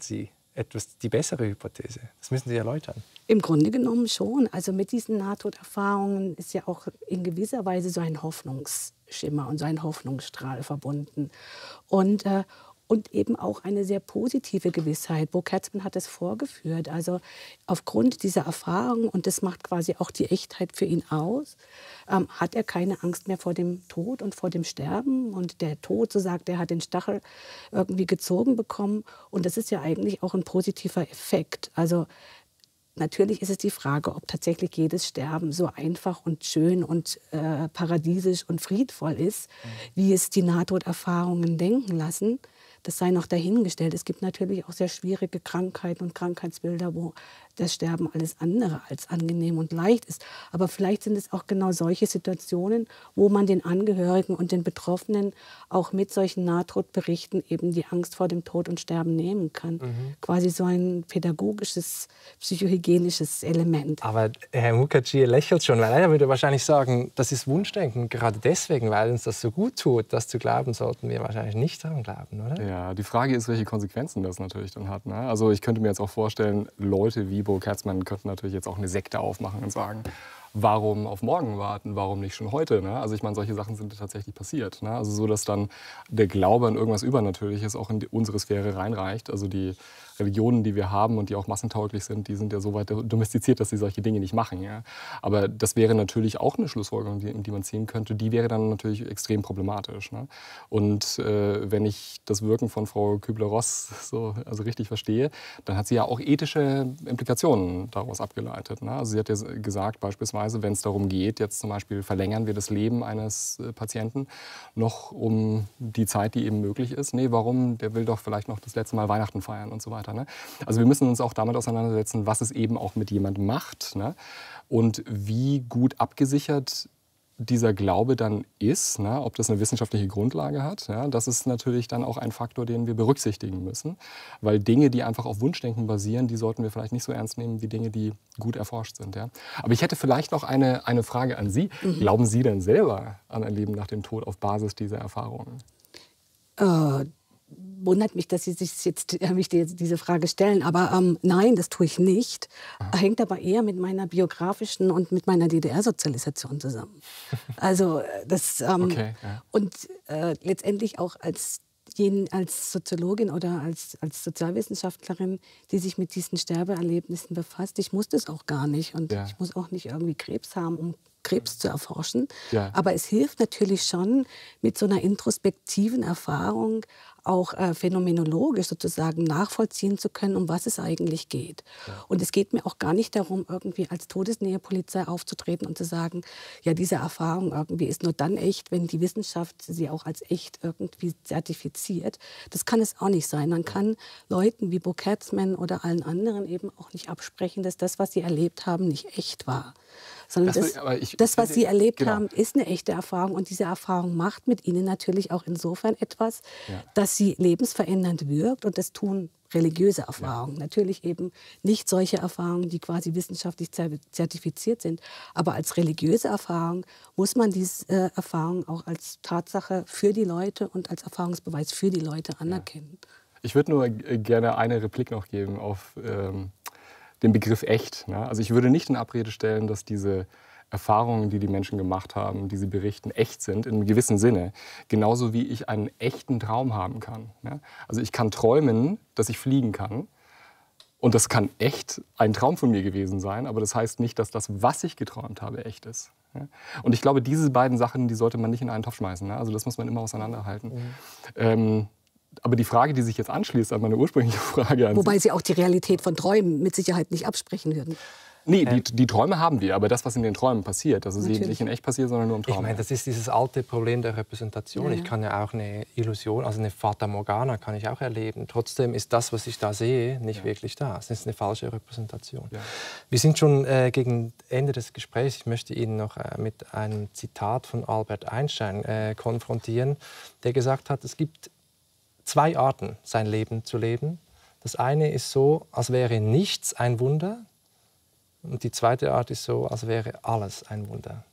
Speaker 1: etwas die bessere Hypothese? Das müssen Sie erläutern.
Speaker 2: Im Grunde genommen schon. Also mit diesen Nahtoderfahrungen ist ja auch in gewisser Weise so ein Hoffnungsschimmer und so ein Hoffnungsstrahl verbunden. Und, äh, und eben auch eine sehr positive Gewissheit. Bo Katzmann hat es vorgeführt. Also aufgrund dieser Erfahrung, und das macht quasi auch die Echtheit für ihn aus, ähm, hat er keine Angst mehr vor dem Tod und vor dem Sterben. Und der Tod, so sagt er, hat den Stachel irgendwie gezogen bekommen. Und das ist ja eigentlich auch ein positiver Effekt. Also natürlich ist es die Frage, ob tatsächlich jedes Sterben so einfach und schön und äh, paradiesisch und friedvoll ist, wie es die Nahtoderfahrungen denken lassen. Das sei noch dahingestellt. Es gibt natürlich auch sehr schwierige Krankheiten und Krankheitsbilder, wo das Sterben alles andere als angenehm und leicht ist. Aber vielleicht sind es auch genau solche Situationen, wo man den Angehörigen und den Betroffenen auch mit solchen Nahtodberichten eben die Angst vor dem Tod und Sterben nehmen kann. Mhm. Quasi so ein pädagogisches, psychohygienisches Element.
Speaker 1: Aber Herr Mukherjee lächelt schon, weil er würde wahrscheinlich sagen, das ist Wunschdenken. Gerade deswegen, weil uns das so gut tut, das zu glauben, sollten wir wahrscheinlich nicht daran glauben, oder?
Speaker 3: Ja, die Frage ist, welche Konsequenzen das natürlich dann hat. Ne? Also ich könnte mir jetzt auch vorstellen, Leute wie Bo Katzmann könnten natürlich jetzt auch eine Sekte aufmachen und sagen, warum auf morgen warten, warum nicht schon heute? Ne? Also ich meine, solche Sachen sind tatsächlich passiert. Ne? Also so, dass dann der Glaube an irgendwas Übernatürliches auch in die, unsere Sphäre reinreicht. Also die Religionen, die wir haben und die auch massentauglich sind, die sind ja so weit domestiziert, dass sie solche Dinge nicht machen. Ja? Aber das wäre natürlich auch eine Schlussfolgerung, die, die man ziehen könnte. Die wäre dann natürlich extrem problematisch. Ne? Und äh, wenn ich das Wirken von Frau Kübler-Ross so also richtig verstehe, dann hat sie ja auch ethische Implikationen daraus abgeleitet. Ne? Also sie hat ja gesagt, beispielsweise, wenn es darum geht, jetzt zum Beispiel verlängern wir das Leben eines äh, Patienten noch um die Zeit, die eben möglich ist. Nee, warum? Der will doch vielleicht noch das letzte Mal Weihnachten feiern und so weiter. Ne? Also wir müssen uns auch damit auseinandersetzen, was es eben auch mit jemandem macht, ne? Und wie gut abgesichert dieser Glaube dann ist, ne? Ob das eine wissenschaftliche Grundlage hat. Ja? Das ist natürlich dann auch ein Faktor, den wir berücksichtigen müssen. Weil Dinge, die einfach auf Wunschdenken basieren, die sollten wir vielleicht nicht so ernst nehmen wie Dinge, die gut erforscht sind. Ja? Aber ich hätte vielleicht noch eine, eine Frage an Sie. Mhm. Glauben Sie denn selber an ein Leben nach dem Tod auf Basis dieser Erfahrungen?
Speaker 2: Äh Wundert mich, dass Sie sich jetzt äh, mich die, diese Frage stellen. Aber ähm, nein, das tue ich nicht. Aha. Hängt aber eher mit meiner biografischen und mit meiner D D R-Sozialisation zusammen. Also das ähm, okay, ja. Und äh, letztendlich auch als, als Soziologin oder als, als Sozialwissenschaftlerin, die sich mit diesen Sterbeerlebnissen befasst. Ich muss das auch gar nicht. Und ja. ich muss auch nicht irgendwie Krebs haben, um Krebs zu erforschen. Ja. Aber es hilft natürlich schon, mit so einer introspektiven Erfahrung auch äh, phänomenologisch sozusagen nachvollziehen zu können, um was es eigentlich geht. Ja. Und es geht mir auch gar nicht darum, irgendwie als Todesnähepolizei aufzutreten und zu sagen, ja, diese Erfahrung irgendwie ist nur dann echt, wenn die Wissenschaft sie auch als echt irgendwie zertifiziert. Das kann es auch nicht sein. Man kann Leuten wie Bo Katzmann oder allen anderen eben auch nicht absprechen, dass das, was sie erlebt haben, nicht echt war. Sondern das, das, ich, das was sie erlebt genau. haben, ist eine echte Erfahrung. Und diese Erfahrung macht mit ihnen natürlich auch insofern etwas, ja. dass sie lebensverändernd wirkt. Und das tun religiöse Erfahrungen. Ja. Natürlich eben nicht solche Erfahrungen, die quasi wissenschaftlich zertifiziert sind. Aber als religiöse Erfahrung muss man diese äh, Erfahrung auch als Tatsache für die Leute und als Erfahrungsbeweis für die Leute anerkennen.
Speaker 3: Ja. Ich würde nur gerne eine Replik noch geben auf ähm den Begriff echt. Ne? Also ich würde nicht in Abrede stellen, dass diese Erfahrungen, die die Menschen gemacht haben, die sie berichten, echt sind, in einem gewissen Sinne. Genauso wie ich einen echten Traum haben kann. Ne? Also ich kann träumen, dass ich fliegen kann. Und das kann echt ein Traum von mir gewesen sein. Aber das heißt nicht, dass das, was ich geträumt habe, echt ist. Ne? Und ich glaube, diese beiden Sachen, die sollte man nicht in einen Topf schmeißen. Ne? Also das muss man immer auseinanderhalten. Mhm. Ähm, Aber die Frage, die sich jetzt anschließt an meine ursprüngliche Frage an
Speaker 2: Wobei Sie, Sie auch die Realität von Träumen mit Sicherheit nicht absprechen würden.
Speaker 3: Nee, die, die Träume haben wir, aber das, was in den Träumen passiert, also sie nicht in echt passiert, sondern nur im Traum.
Speaker 1: Ich meine, das ist dieses alte Problem der Repräsentation. Ja. Ich kann ja auch eine Illusion, also eine Fata Morgana kann ich auch erleben. Trotzdem ist das, was ich da sehe, nicht ja. wirklich da. Es ist eine falsche Repräsentation. Ja. Wir sind schon äh, gegen Ende des Gesprächs. Ich möchte Ihnen noch äh, mit einem Zitat von Albert Einstein äh, konfrontieren, der gesagt hat, es gibt zwei Arten, sein Leben zu leben. Das eine ist so, als wäre nichts ein Wunder. Und die zweite Art ist so, als wäre alles ein Wunder.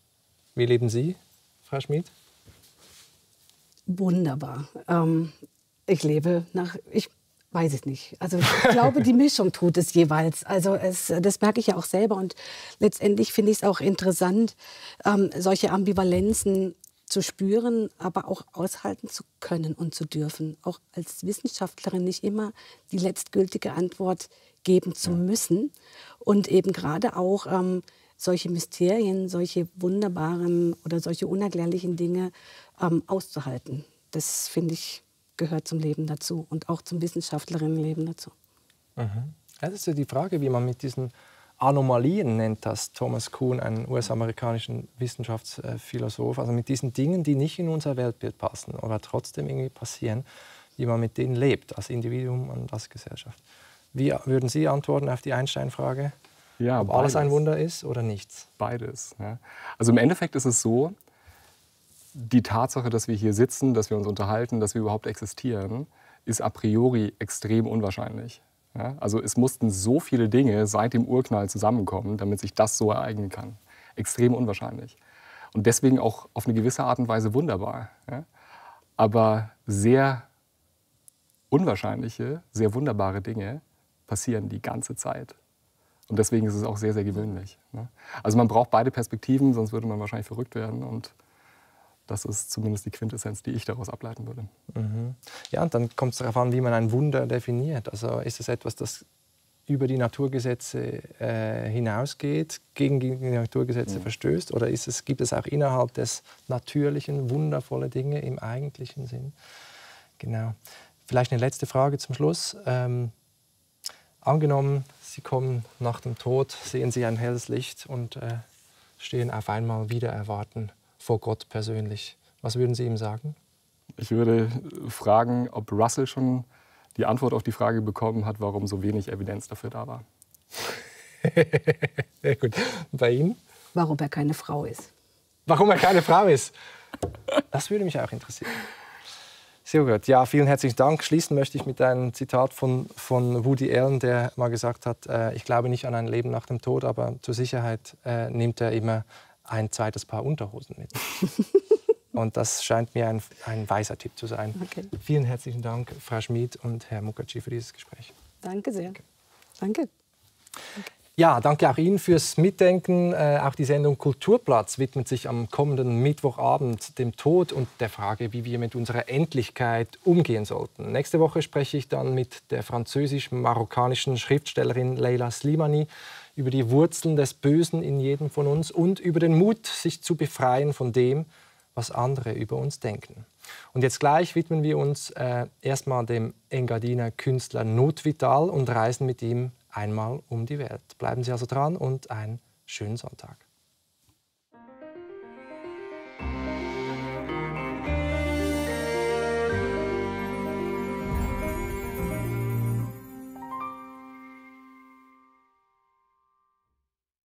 Speaker 1: Wie leben Sie, Frau Schmid?
Speaker 2: Wunderbar. Ähm, ich lebe nach... Ich weiß ich nicht. Also ich glaube, die Mischung tut es jeweils. Also es, das merke ich ja auch selber. Und letztendlich finde ich es auch interessant, ähm, solche Ambivalenzen zu spüren, aber auch aushalten zu können und zu dürfen. Auch als Wissenschaftlerin nicht immer die letztgültige Antwort geben zu müssen. Und eben gerade auch ähm, solche Mysterien, solche wunderbaren oder solche unerklärlichen Dinge ähm, auszuhalten. Das, finde ich, gehört zum Leben dazu und auch zum Wissenschaftlerinnenleben dazu.
Speaker 1: Mhm. Das ist ja die Frage, wie man mit diesen Anomalien, nennt das Thomas Kuhn, einen U S-amerikanischen Wissenschaftsphilosoph, also mit diesen Dingen, die nicht in unser Weltbild passen, aber trotzdem irgendwie passieren, wie man mit denen lebt, als Individuum und als Gesellschaft. Wie würden Sie antworten auf die Einstein-Frage?
Speaker 3: Ja,
Speaker 1: ob alles ein Wunder ist oder nichts?
Speaker 3: Beides. Ja. Also im Endeffekt ist es so, die Tatsache, dass wir hier sitzen, dass wir uns unterhalten, dass wir überhaupt existieren, ist a priori extrem unwahrscheinlich. Ja. Also es mussten so viele Dinge seit dem Urknall zusammenkommen, damit sich das so ereignen kann. Extrem unwahrscheinlich. Und deswegen auch auf eine gewisse Art und Weise wunderbar. Ja. Aber sehr unwahrscheinliche, sehr wunderbare Dinge passieren die ganze Zeit. Und deswegen ist es auch sehr, sehr gewöhnlich. Also man braucht beide Perspektiven, sonst würde man wahrscheinlich verrückt werden. Und das ist zumindest die Quintessenz, die ich daraus ableiten würde.
Speaker 1: Mhm. Ja, und dann kommt es darauf an, wie man ein Wunder definiert. Also ist es etwas, das über die Naturgesetze äh, hinausgeht, gegen die Naturgesetze mhm. verstößt? Oder ist es, gibt es auch innerhalb des Natürlichen wundervolle Dinge im eigentlichen Sinn? Genau. Vielleicht eine letzte Frage zum Schluss. Ähm, angenommen, Sie kommen nach dem Tod, sehen Sie ein helles Licht und äh, stehen auf einmal wieder erwarten vor Gott persönlich. Was würden Sie ihm sagen?
Speaker 3: Ich würde fragen, ob Russell schon die Antwort auf die Frage bekommen hat, warum so wenig Evidenz dafür da war.
Speaker 1: Sehr gut. Bei Ihnen?
Speaker 2: Warum er keine Frau ist.
Speaker 1: Warum er keine Frau ist? Das würde mich auch interessieren. Sehr gut. Ja, vielen herzlichen Dank. Schließen möchte ich mit einem Zitat von, von Woody Allen, der mal gesagt hat, äh, ich glaube nicht an ein Leben nach dem Tod, aber zur Sicherheit äh, nimmt er immer ein zweites Paar Unterhosen mit. Und das scheint mir ein, ein weiser Tipp zu sein. Okay. Vielen herzlichen Dank, Frau Schmid und Herr Mukherjee, für dieses Gespräch.
Speaker 2: Danke sehr.
Speaker 1: Danke.
Speaker 2: Danke.
Speaker 1: Ja, danke auch Ihnen fürs Mitdenken. Äh, auch die Sendung Kulturplatz widmet sich am kommenden Mittwochabend dem Tod und der Frage, wie wir mit unserer Endlichkeit umgehen sollten. Nächste Woche spreche ich dann mit der französisch-marokkanischen Schriftstellerin Leila Slimani über die Wurzeln des Bösen in jedem von uns und über den Mut, sich zu befreien von dem, was andere über uns denken. Und jetzt gleich widmen wir uns äh, erstmal dem Engadiner Künstler Notvital und reisen mit ihm einmal um die Welt. Bleiben Sie also dran und einen schönen Sonntag.